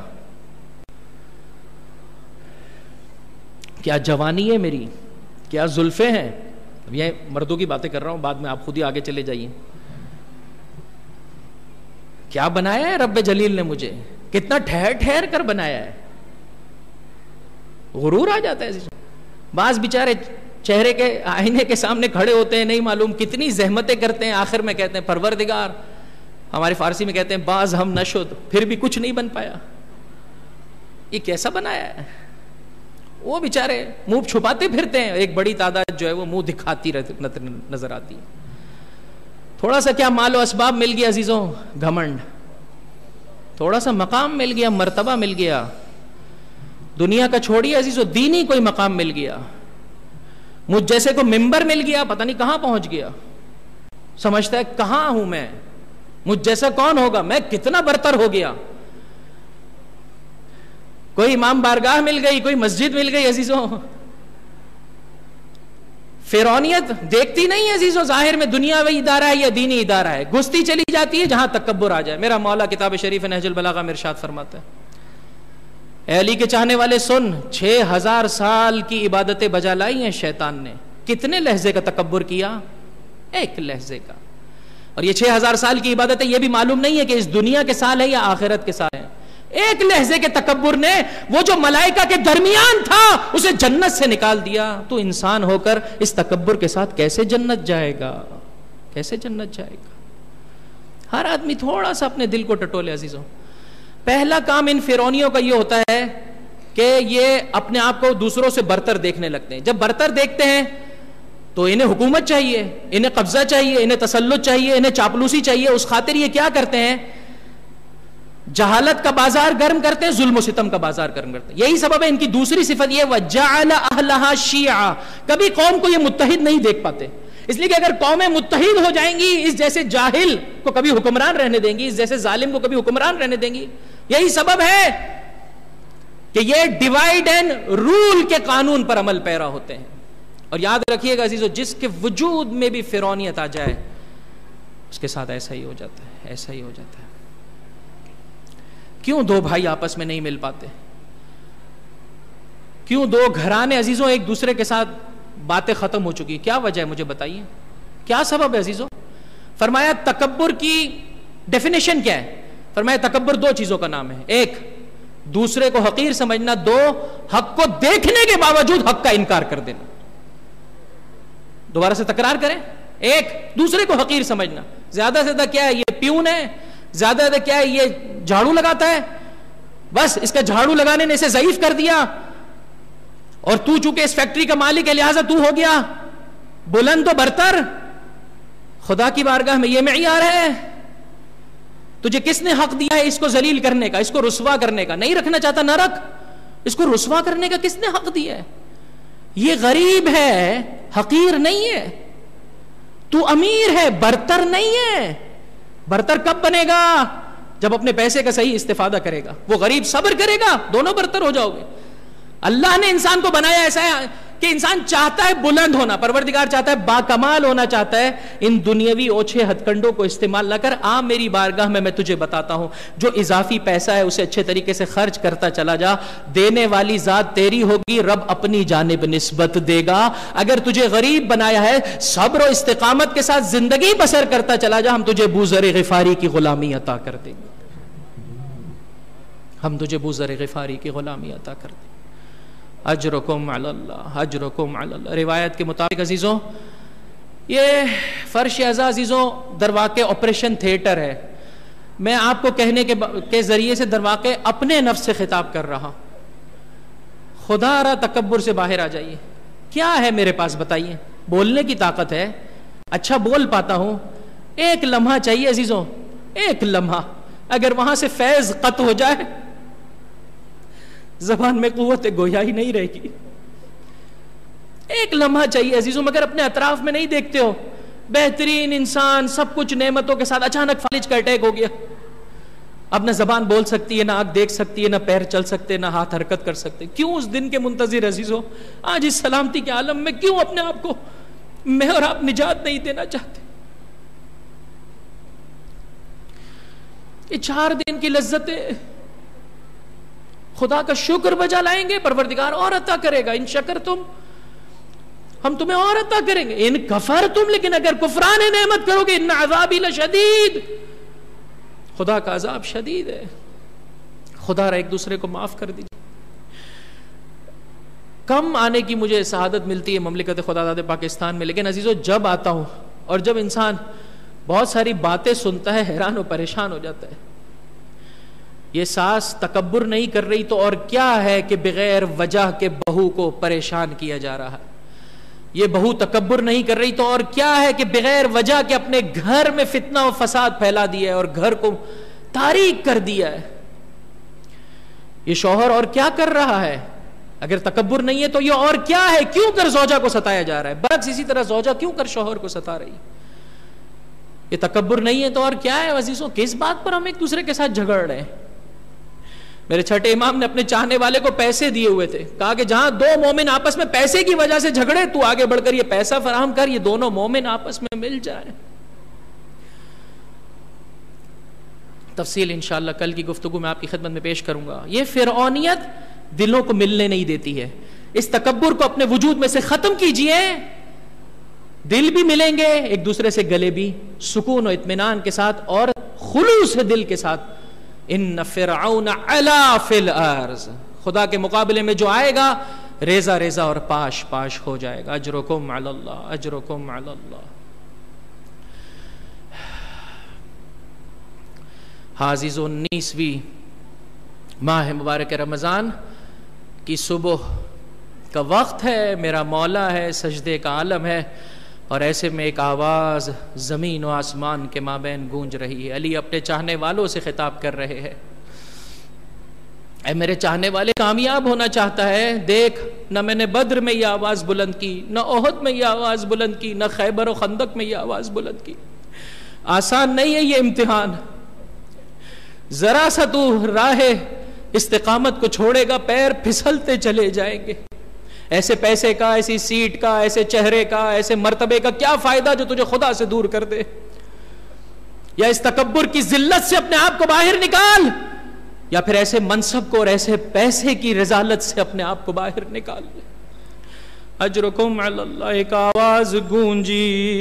کیا جوانی ہے میری، کیا زلفیں ہیں. اب یہ مردوں کی باتیں کر رہا ہوں، بعد میں آپ خود ہی آگے چلے جائیے. کیا بنایا ہے رب جلیل نے مجھے، کتنا ٹھہر ٹھہر کر بنایا ہے. غرور آ جاتا ہے. بعض بیچارے چہرے کے آئینے کے سامنے کھڑے ہوتے ہیں، نہیں معلوم کتنی زحمتیں کرتے ہیں، آخر میں کہتے ہیں پروردگار، ہماری فارسی میں کہتے ہیں بعض ہم نشد، پھر بھی کچھ نہیں بن پایا. یہ کیسا بنایا ہے؟ وہ بیچارے منہ چھپاتے پھرتے ہیں، ایک بڑی تعداد جو ہے وہ منہ دکھاتی نظر آتی ہے. تھوڑا سا کیا مال و اسباب مل گیا عزیزوں، گھمنڈ. تھوڑا سا مقام مل گیا، مرتبہ مل گیا، دنیا کا چھوڑیے عزیزوں، دینی کوئی مقام مل گیا، مجھ جیسے کو ممبر مل گیا، پتہ نہیں کہاں پہنچ گیا، سمجھتا ہے کہاں ہوں میں، مجھ جیسا کون ہوگا، میں کتنا برتر ہو گیا. کوئی امام بارگاہ مل گئی، کوئی مسجد مل گئی عزیزوں. فرعونیت دیکھتی نہیں ہے عزیزوں ظاہر میں دنیاوی ادارہ ہے یا دینی ادارہ ہے، گھستی چلی جاتی ہے جہاں تکبر آ جائے. میرا مولا کتاب شریف نہج البلاغہ میں ارشاد فرماتا ہے، اے علی کے چاہنے والے سن، چھ ہزار سال کی عبادتیں بجا لائی ہیں شیطان نے، کتنے لہجے کا تکبر کیا؟ ایک لہجے کا. اور یہ چھ ہزار سال کی عبادتیں یہ بھی معلوم نہیں ہے کہ اس دنیا کے سال ہے یا آخرت کے سال ہیں. ایک لہجے کے تکبر نے وہ جو ملائکہ کے درمیان تھا اسے جنت سے نکال دیا. تو انسان ہو کر اس تکبر کے ساتھ کیسے جنت جائے گا، کیسے جنت جائے گا؟ ہر آدمی تھوڑا سا اپنے دل کو ٹٹولے عزیزوں. پہلا کام ان فرعونیوں کا یہ ہوتا ہے کہ یہ اپنے آپ کو دوسروں سے برتر دیکھنے لگتے ہیں. جب برتر دیکھتے ہیں تو انہیں حکومت چاہیے، انہیں قبضہ چاہیے، انہیں تسلط چاہیے، انہیں چاپلوسی چاہیے. اس خاطر یہ کیا کرتے ہیں؟ جہالت کا بازار گرم کرتے ہیں، ظلم و ستم کا بازار گرم کرتے ہیں. یہی سبب ہے ان کی دوسری صفت یہ وَجَعَلَ أَهْلَهَا شِيَعًا. کبھی قوم کو یہ متحد نہیں دیکھ پاتے، اس لیے کہ اگر قومیں متحد ہو جائیں گی اس جیسے جاہل کو کبھی حکمران رہنے دیں گی، اس جیسے ظالم کو کبھی حکمران رہنے دیں گی. یہی سبب ہے کہ یہ ڈیوائیڈ اینڈ رول کے قانون پر عمل پیرا ہوتے ہیں. اور یاد رکھیے گا عزیزو، جس کے وجود میں بھی فرعونیت آ جائے اس کے ساتھ ایسا ہی ہو جاتا ہے، ایسا ہی ہو جاتا ہے. کیوں دو بھائی آپس میں نہیں مل پاتے؟ کیوں دو گھرانے عزیزوں ایک دوسرے کے ساتھ باتیں ختم ہو چکی؟ کیا وجہ ہے مجھے بتائیے، کیا سبب ہے عزیزوں؟ فرمایا تکبر کی ڈیفینیشن کیا ہے؟ فرمایا تکبر دو چیزوں کا نام ہے، ایک دوسرے کو حقیر سمجھنا، دو حق کو دیکھنے کے باوجود حق کا انکار کر دینا. دوبارہ سے تکرار کریں، ایک دوسرے کو حقیر سمجھنا. زیادہ سے زیادہ کیا ہے؟ یہ پیون ہے. زیادہ سے زیادہ کیا ہے؟ یہ جھاڑو لگاتا ہے، بس اس کا جھاڑو لگانے نے اسے ضعیف کر دیا، اور تو چونکہ اس فیکٹری کا مالک ہے لہٰذا تو ہو گیا بلند و برتر. خدا کی بارگاہ میں یہ معیار ہے؟ تجھے کس نے حق دیا ہے اس کو ذلیل کرنے کا، اس کو رسوا کرنے کا؟ نہیں رکھنا چاہتا نہ رکھ. اس کو رسوا کرنے کا کس نے حق دیا ہے؟ یہ غریب ہے، حقیر نہیں ہے. تو امیر ہے، برتر نہیں ہے. برتر کب بنے گا؟ جب اپنے پیسے کا صحیح استفادہ کرے گا. وہ غریب صبر کرے گا، دونوں برتر ہو جاؤ گے. اللہ نے انسان کو بنایا ایسا ہے، کہ انسان چاہتا ہے بلند ہونا، پروردگار چاہتا ہے باکمال ہونا چاہتا ہے، ان دنیاوی اوچھے ہتھ کنڈوں کو استعمال نہ کر، آ میری بارگاہ میں میں تجھے بتاتا ہوں، جو اضافی پیسہ ہے اسے اچھے طریقے سے خرچ کرتا چلا جا، دینے والی ذات تیری ہوگی، رب اپنی جانب نسبت دے گا۔ اگر تجھے غریب بنایا ہے، صبر و استقامت کے ساتھ زندگی بسر کرتا چلا جا، ہم تجھے بوذر غفاری کی غلامی عطا کر دیں گے، ہم تجھے بوذر غفاری کی غلامی عطا کر دیں گے۔ اجرکم علی اللہ، اجرکم علی اللہ۔ روایت کے مطابق عزیزوں، یہ فرش اعزاز عزیزوں در واقع آپریشن تھیٹر ہے۔ میں آپ کو کہنے کے ذریعے سے در واقع اپنے نفس سے خطاب کر رہا ہوں، خدا را تکبر سے باہر آ جائیے۔ کیا ہے میرے پاس بتائیے؟ بولنے کی طاقت ہے، اچھا بول پاتا ہوں، ایک لمحہ چاہیے عزیزوں، ایک لمحہ، اگر وہاں سے فیض قطع ہو جائے زبان میں قوت گویائی نہیں رہے گی۔ ایک لمحہ چاہیے عزیزوں، مگر اپنے اطراف میں نہیں دیکھتے ہو، بہترین انسان سب کچھ نعمتوں کے ساتھ اچانک فالج کا اٹیک ہو گیا، اب نہ زبان بول سکتی ہے، نہ آنکھ دیکھ سکتی ہے، نہ پیر چل سکتے، نہ ہاتھ حرکت کر سکتے۔ کیوں اس دن کے منتظر عزیزوں؟ آج اس سلامتی کے عالم میں کیوں اپنے آپ کو میں اور آپ نجات نہیں دینا چاہتے؟ یہ چار دن کی لذتیں خدا کا شکر بجا لائیں گے، پروردگار اور عطا کرے گا۔ ان شکر تم، ہم تمہیں اور عطا کریں گے، ان کفر تم، لیکن اگر کفران نعمت کرو گے، ان عذابی لشدید، خدا کا عذاب شدید ہے۔ خدا را ایک دوسرے کو معاف کر دیجیے۔ کم آنے کی مجھے سعادت ملتی ہے مملکت خدا داد پاکستان میں، لیکن عزیزو جب آتا ہوں اور جب انسان بہت ساری باتیں سنتا ہے، حیران و پریشان ہو جاتا ہے۔ یہ ساس تکبر نہیں کر رہی تو اور کیا ہے کہ بغیر وجہ کے بہو کو پریشان کیا جا رہا ہے؟ یہ بہو تکبر نہیں کر رہی تو اور کیا ہے کہ بغیر وجہ کے اپنے گھر میں فتنہ و فساد پھیلا دیا ہے اور گھر کو تاریک کر دیا ہے؟ یہ شوہر اور کیا کر رہا ہے؟ اگر تکبر نہیں ہے تو یہ اور کیا ہے؟ کیوں کر زوجہ کو ستایا جا رہا ہے؟ برعکس اسی طرح زوجہ کیوں کر شوہر کو ستا رہی؟ یہ تکبر نہیں ہے تو اور کیا ہے عزیزوں؟ کس بات پر ہم ایک دوسرے کے ساتھ جھگڑ رہے ہیں؟ میرے چھٹے امام نے اپنے چاہنے والے کو پیسے دیے ہوئے تھے، کہا کہ جہاں دو مومن آپس میں پیسے کی وجہ سے جھگڑے، تو آگے بڑھ کر یہ پیسہ فراہم کر، یہ دونوں مومن آپس میں مل جائیں۔ تفصیل انشاءاللہ کل کی گفتگو میں آپ کی خدمت میں پیش کروں گا۔ یہ فرعونیت دلوں کو ملنے نہیں دیتی ہے، اس تکبر کو اپنے وجود میں سے ختم کیجئے، دل بھی ملیں گے ایک دوسرے سے، گلے بھی، سکون و اطمینان کے ساتھ اور خلوص دل کے ساتھ۔ ان فرعون علا فی الارض، خدا کے مقابلے میں جو آئے گا ریزہ ریزہ اور پاش پاش ہو جائے گا۔ اجرکم علی اللہ، اجرکم علی اللہ۔ عزیز انیسویں ماہ مبارک رمضان کی صبح کا وقت ہے، میرا مولا ہے، سجدے کا عالم ہے، اور ایسے میں ایک آواز زمین و آسمان کے مابین گونج رہی ہے۔ علی اپنے چاہنے والوں سے خطاب کر رہے ہیں، اے میرے چاہنے والے، کامیاب ہونا چاہتا ہے؟ دیکھ، نہ میں نے بدر میں یہ آواز بلند کی، نہ احد میں یہ آواز بلند کی، نہ خیبر و خندق میں یہ آواز بلند کی۔ آسان نہیں ہے یہ امتحان، ذرا سا تو راہ استقامت کو چھوڑے گا، پیر پھسلتے چلے جائیں گے۔ ایسے پیسے کا، ایسی سیٹ کا، ایسے چہرے کا، ایسے مرتبے کا کیا فائدہ جو تجھے خدا سے دور کر دے؟ یا اس تکبر کی ذلت سے اپنے آپ کو باہر نکال، یا پھر ایسے منصب کو اور ایسے پیسے کی رذالت سے اپنے آپ کو باہر نکال لے۔ اجرکم علی اللہ، ایک آواز گونجی،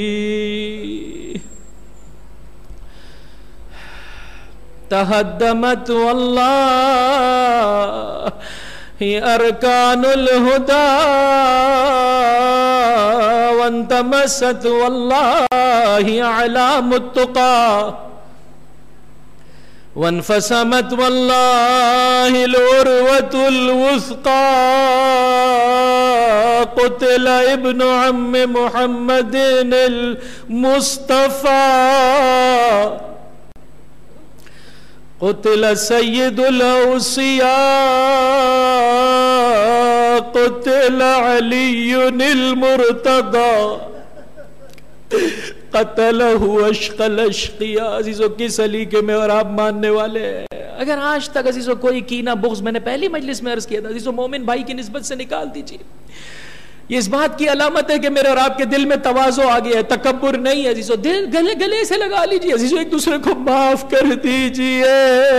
تہدمت واللہ ارکان الہدی وانتمست واللہ اعلام التقی وانفسمت واللہ العروۃ الوثقی قتل ابن عم محمد المصطفی قتل سید الاوصیاء قتل علی المرتضی قتلہ اشقى الاشقیاء۔ عزیزو کس علی کے میں اور آپ ماننے والے ہیں؟ اگر آج تک عزیزو کوئی کینہ بغض، میں نے پہلی مجلس میں عرض کیا تھا عزیزو، مومن بھائی کی نسبت سے نکال دیجیے۔ یہ اس بات کی علامت ہے کہ میرے اور آپ کے دل میں تواضع آ گیا ہے، تکبر نہیں ہے عزیزو. دل گلے گلے سے لگا لیجیے عزیزو، ایک دوسرے کو معاف کر دیجیے.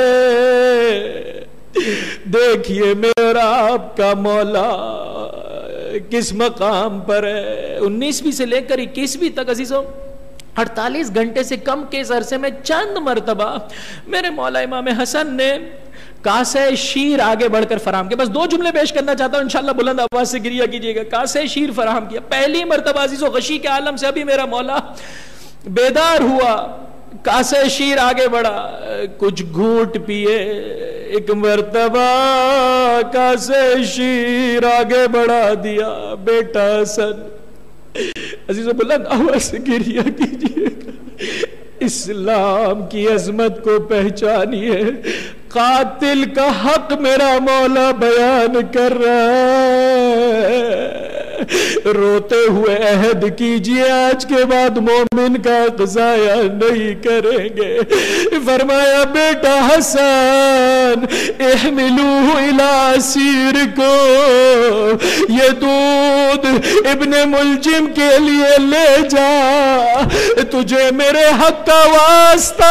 دیکھیے میرے اور آپ کا مولا کس مقام پر ہے. انیسویں سے لے کر اکیسویں تک عزیزو اڑتالیس گھنٹے سے کم کے اس عرصے میں چند مرتبہ میرے مولا امام حسن نے کاسے شیر آگے بڑھ کر فراہم کیا. بس دو جملے پیش کرنا چاہتا ہوں، انشاءاللہ بلند آواز سے گریہ کیجئے گا. کاسے شیر فراہم کیا. پہلی مرتبہ عزیزو غشی کے عالم سے ابھی میرا مولا بیدار ہوا، کاسے شیر آگے بڑھا، کچھ گھونٹ پیے. ایک مرتبہ کاسے شیر آگے بڑھا دیا. بیٹا حسن عزیزو بلند آواز سے گریہ کیجئے گا. اسلام کی عظمت کو پہچانیے. قاتل کا حق میرا مولا بیان کر رہا ہے. روتے ہوئے عہد کیجئے آج کے بعد مومن کا ضائع نہیں کریں گے. فرمایا بیٹا حسن احملوہ الی سیرکو، یہ دودھ ابن ملجم کے لیے لے جا، تجھے میرے حق کا واسطہ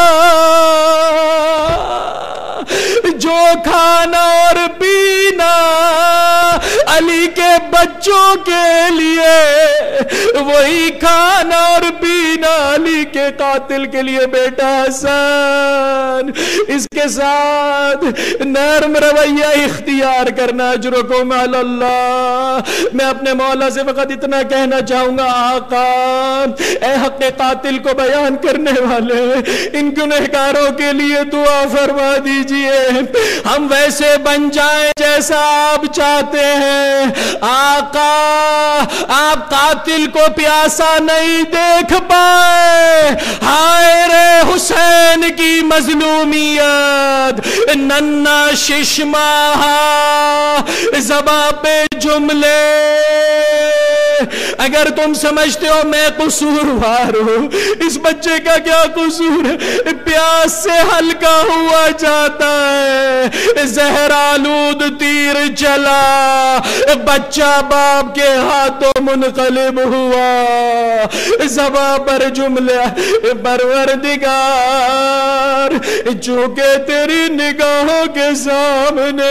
جو کھانا اور پینا علی کے بچوں کے لیے وہی کھانا اور پینا علی کے قاتل کے لیے. بیٹا حسن اس کے ساتھ نرم رویہ اختیار کرنا. اجرکم علی اللہ. میں اپنے مولا سے فقط اتنا کہنا چاہوں گا، آقا اے حق قاتل کو بیان کرنے والے ان گنہگاروں کے لیے دعا فرما دیجئے، ہم ویسے بن جائیں جیسا آپ چاہتے ہیں. آقا آپ قاتل کو پیاسا نہیں دیکھ پائے. ہائے رے حسین کی مظلومیت، ننا شش ماہ زباں پہ جملے. اگر تم سمجھتے ہو میں قصوروار ہوں، اس بچے کا کیا قصور ہے؟ پیاس سے ہلکا ہوا جاتا ہے. زہر آلود تیر چلا، بچہ باپ کے ہاتھوں منقلب ہوا. زباں پر جملہ پروردگار چونکہ تیری نگاہوں کے سامنے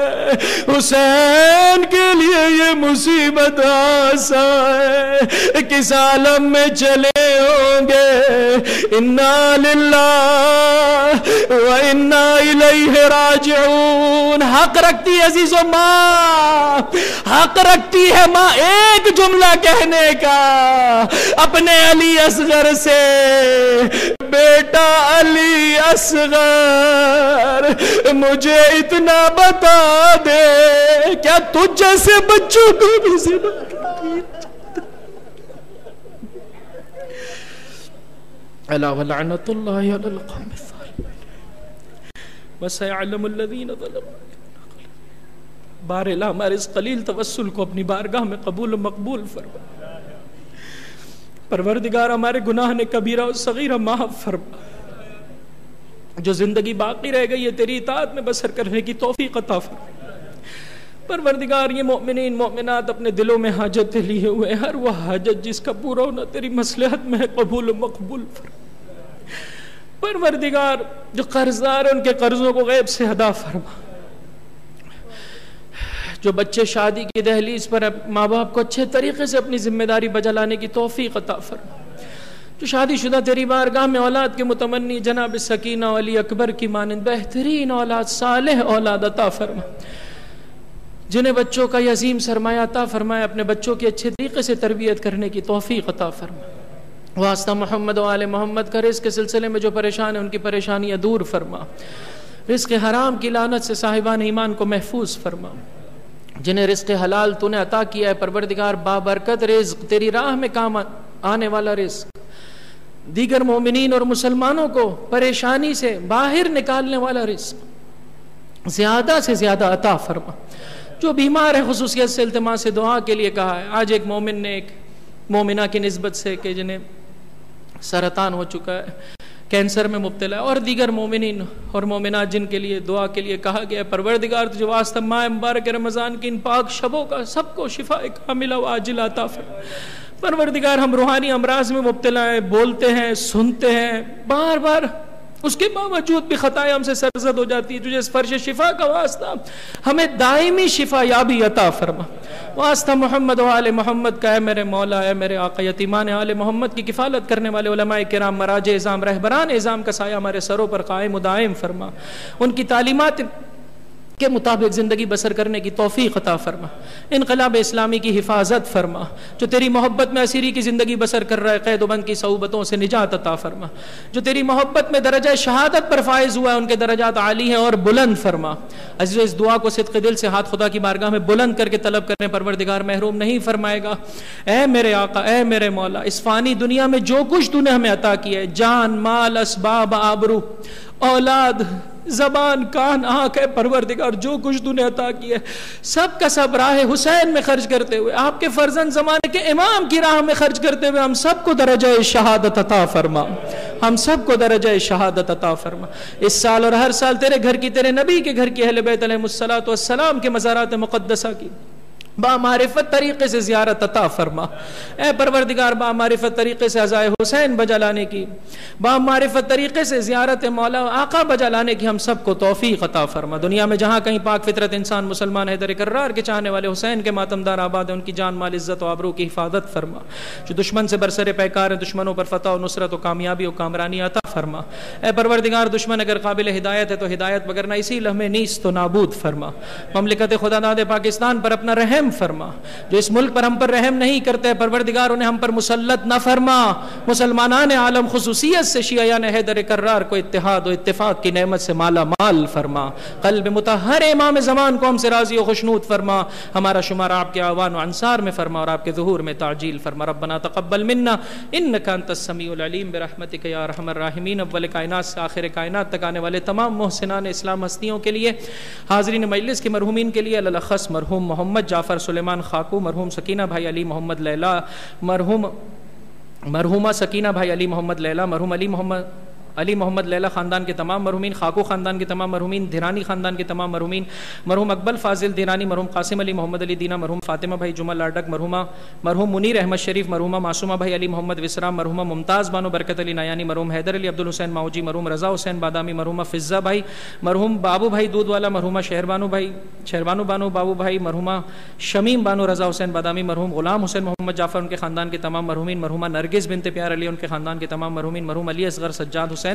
حسین کے لیے یہ مصیبت آسان ہے. کس عالم میں چلے ہوں گے. انا للہ و انا الیہ راجعون. حق رکھتی ہے عزیزو ماں، حق رکھتی ہے ماں ایک جملہ کہنے کا اپنے علی اصغر سے. بیٹا علی اصغر مجھے اتنا بتا دے، کیا تجھ جیسے بچوں کو بھی زنا کرتی ہے؟ الا ولعنت اللہ علی القوم الظالمین وسيعلم الذین ظلموا. بار الہ ہمارے اس قلیل توسل کو اپنی بارگاہ میں قبول و مقبول فرما. پروردگار ہمارے گناہ نے کبیرہ و صغیرہ معاف فرما. جو زندگی باقی رہ گئی ہے تیری اطاعت میں بسر کرنے کی توفیق عطا فرما. پروردگار یہ مومنین مومنات اپنے دلوں میں حاجت لیے ہوئے، ہر وہ حاجت جس کا پورا ہونا تیری مصلحت میں ہے قبول و مقبول فرما. پروردگار جو قرضدار ہیں ان کے قرضوں کو غیب سے ادا فرما. جو بچے شادی کی دہلیز پر ماں باپ کو اچھے طریقے سے اپنی ذمہ داری بجا لانے کی توفیق عطا فرما. جو شادی شدہ تیری بارگاہ میں اولاد کے متمنی جناب سکینہ علی اکبر کی مانند بہترین اولاد صالح اولاد عطا فرما. جنہیں بچوں کا یہ عظیم سرمایہ عطا فرمائے اپنے بچوں کی اچھے طریقے سے تربیت کرنے کی توفیق عطا فرما. واسطہ محمد و آل محمد کا رزق کے سلسلے میں جو پریشان ہیں ان کی پریشانیاں دور فرما. رزق حرام کی لعنت سے صاحبان ایمان کو محفوظ فرما. جنہیں رزق حلال تو نے عطا کیا ہے پروردگار بابرکت رزق، تیری راہ میں کام آنے والا رزق، دیگر مومنین اور مسلمانوں کو پریشانی سے باہر نکالنے والا رزق زیادہ سے زیادہ عطا فرما. جو بیمار ہے خصوصیت سے التماس سے دعا کے لیے کہا ہے. آج ایک مومن نے ایک مومنہ کی نسبت سے کہ جنہیں سرطان ہو چکا ہے کینسر میں مبتلا ہے، اور دیگر مومنین اور مومنات جن کے لیے دعا کے لیے کہا گیا، پروردگار تجھے واسطہ ماہ مبارک رمضان کی ان پاک شبوں کا سب کو شفا کاملہ و عاجلہ عطا فرما۔ پروردگار ہم روحانی امراض میں مبتلا ہیں، بولتے ہیں، سنتے ہیں، بار بار اس کے باوجود بھی خطائیں ہم سے سرزد ہو جاتی ہے، تجھے اس فرش شفا کا واسطہ ہمیں دائمی شفا یابی عطا فرما۔ واسطہ محمد و آل محمد کا، اے میرے مولا، اے میرے آقا، یتیمان آل محمد کی کفالت کرنے والے علماء کرام، مراجع اعظام، رہبران اعظام کا سایہ ہمارے سروں پر قائم و دائم فرما، ان کی تعلیمات کے مطابق زندگی بسر کرنے کی توفیق عطا فرما، انقلاب اسلامی کی حفاظت فرما، جو تیری محبت میں اسیری کی زندگی بسر کر رہا ہے قید و بند کی صعوبتوں سے نجات عطا فرما، جو تیری محبت میں درجہ شہادت پر فائز ہوا ہے ان کے درجات عالی ہیں اور بلند فرما۔ عزیز اس دعا کو صدق دل سے ہاتھ خدا کی بارگاہ میں بلند کر کے طلب کرنے پروردگار محروم نہیں فرمائے گا۔ اے میرے آقا، اے میرے مولا، اس فانی دنیا میں جو کچھ تو نے ہمیں عطا کیا ہے، جان، مال، اسباب، آبرو، اولاد، زبان، کان، آنکھ، ہے پروردگار، جو کچھ تو نے عطا کیا ہے سب کا سب راہ حسین میں خرچ کرتے ہوئے، آپ کے فرزند زمانے کے امام کی راہ میں خرچ کرتے ہوئے ہم سب کو درجہ شہادت عطا فرما، ہم سب کو درجہ شہادت عطا فرما۔ اس سال اور ہر سال تیرے گھر کی، تیرے نبی کے گھر کی، اہل بیت علیہم الصلوۃ والسلام کے مزارات مقدسہ کی بامعرفت طریقے سے زیارت عطا فرما۔ اے پروردگار، بامعرفت طریقے سے عزائے حسین بجا لانے کی، بامعرفت طریقے سے زیارت مولا آقا بجا لانے کی ہم سب کو توفیق عطا فرما۔ دنیا میں جہاں کہیں پاک فطرت انسان مسلمان حیدر کرار کے چاہنے والے حسین کے ماتمدار آباد ہیں، ان کی جان، مال، عزت و آبرو کی حفاظت فرما۔ جو دشمن سے برسر پیکار ہیں، دشمنوں پر فتح و نصرت و کامیابی و کامرانی عطا فرما۔ اے پروردگار، دشمن اگر قابل ہدایت ہے تو ہدایت وگرنہ اسی لمحے نیست و نابود فرما۔ مملکت خدا داد پاکستان پر اپنا رحم فرما، جو اس ملک پر ہم پر رحم نہیں کرتے پروردگار انہیں ہم پر مسلط نہ فرما۔ مسلمانان عالم خصوصیت سے شیعیان حیدر کرار کو اتحاد و اتفاق کی نعمت سے مالا مال فرما۔ قلب مطہر امام زمان کو ہم سے راضی و خوشنود فرما۔ ہمارا شمار آپ کے اعوان و انصار میں فرما اور آپ کے ظہور میں تعجیل فرما۔ ربنا تقبل منا انک انت السمیع العلیم برحمتک یا ارحم الراحمین۔ اول کائنات سے آخر کائنات تک آنے والے تمام محسنان اسلام ہستیوں کے لیے، حاضرین مجلس کے مرحومین کے لیے، الاخص مرحوم محمد جعفر سلیمان خاکو، مرحوم سکینہ بھائی علی محمد لیلا، مرحوم مرحومہ سکینہ بھائی علی محمد لیلا، مرحوم علی محمد علی محمد لیلا خاندان کے تمام مرحومین، خاکو خاندان کے تمام مرحومین، دھیرانی خاندان کے تمام مرحومین، مرحوم اقبال فاضل دھیرانی، مرحوم قاسم علی محمد علی دینا، مرحوم فاطمہ بھائی جمعہ لاڈک، مرحومہ مرحوم منیر احمد شریف، مرحومہ معصومہ بھائی علی محمد وسرام، مرحومہ ممتاز بانو برکت علی نایانی، مرحوم حیدر علی عبدالحسین ماؤجی، مرحوم رضا حسین بادامی، مرحومہ فضہ بھائی، مرحوم بابو بھائی دودھ والا، مرحومہ شہربانو بھائی شہربانو بانو بابو بھائی، مرحومہ شمیم بانو رضا حسین بادامی، مرحوم غلام حسین محمد جعفر ان کے خاندان کے تمام مرحومین، مرحومہ نرگس بنت پیار علی ان کے خاندان کے تمام مرحومین، مرحوم علی اصغر سجاد حسین،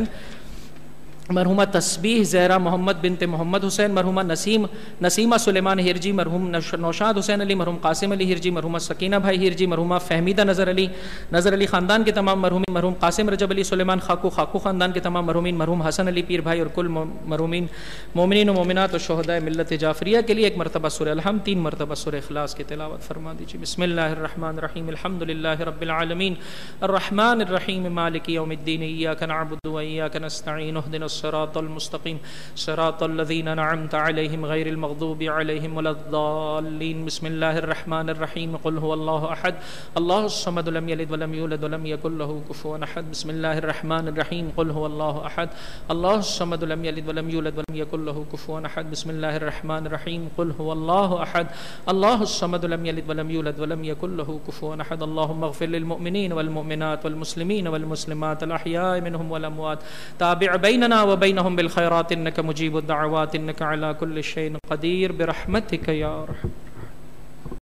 مرحومہ تسبیح زہرا محمد بنت محمد حسین، مرحومہ نسیم نسیمہ سلیمان ہرجی، مرحوم نوشاد حسین علی، مرحوم قاسم علی ہرجی، مرحومہ سکینہ بھائی ہرجی، مرحومہ فہمیدہ نظر علی نظر علی خاندان کے تمام مرحومین، مرحوم قاسم رجب علی سلیمان خاکو خاکو خاندان کے تمام مرحومین، مرحوم حسن علی پیر بھائی اور کل مرحومین مومنین و مومنات اور شہداء ملت جعفریہ کے لیے ایک مرتبہ سورہ الحمد، تین مرتبہ سورہ اخلاص کی تلاوت فرما دیجیے۔ بسم اللہ الرحمن الرحیم، الحمد للہ رب العالمین، الرحمن الرحیم، مالک یوم الدین، ایاک نعبد و ایاک نستعین، اہدنا الصراط المستقیم صراط الذین انعمت علیہم غیر المغضوب علیہم ولا الضالین۔ بسم اللہ الرحمن الرحیم، قل هو اللہ احد اللہ الصمد لم یلد ولم یولد ولم یکن له کفوا احد۔ بسم اللہ الرحمن الرحیم، قل هو اللہ احد اللہ الصمد لم یلد ولم یولد ولم یکن له کفوا احد۔ بسم اللہ الرحمن الرحیم، قل هو اللہ احد اللہ الصمد لم یلد ولم یولد ولم یکن له کفوا احد۔ اللهم اغفر للمؤمنین والمؤمنات والمسلمین والمسلمات الاحیاء منهم والاموات، تابع بیننا وبینهم بالخیر انك مجيب الدعوات انك على كل شيء قدير برحمتك يا ارحم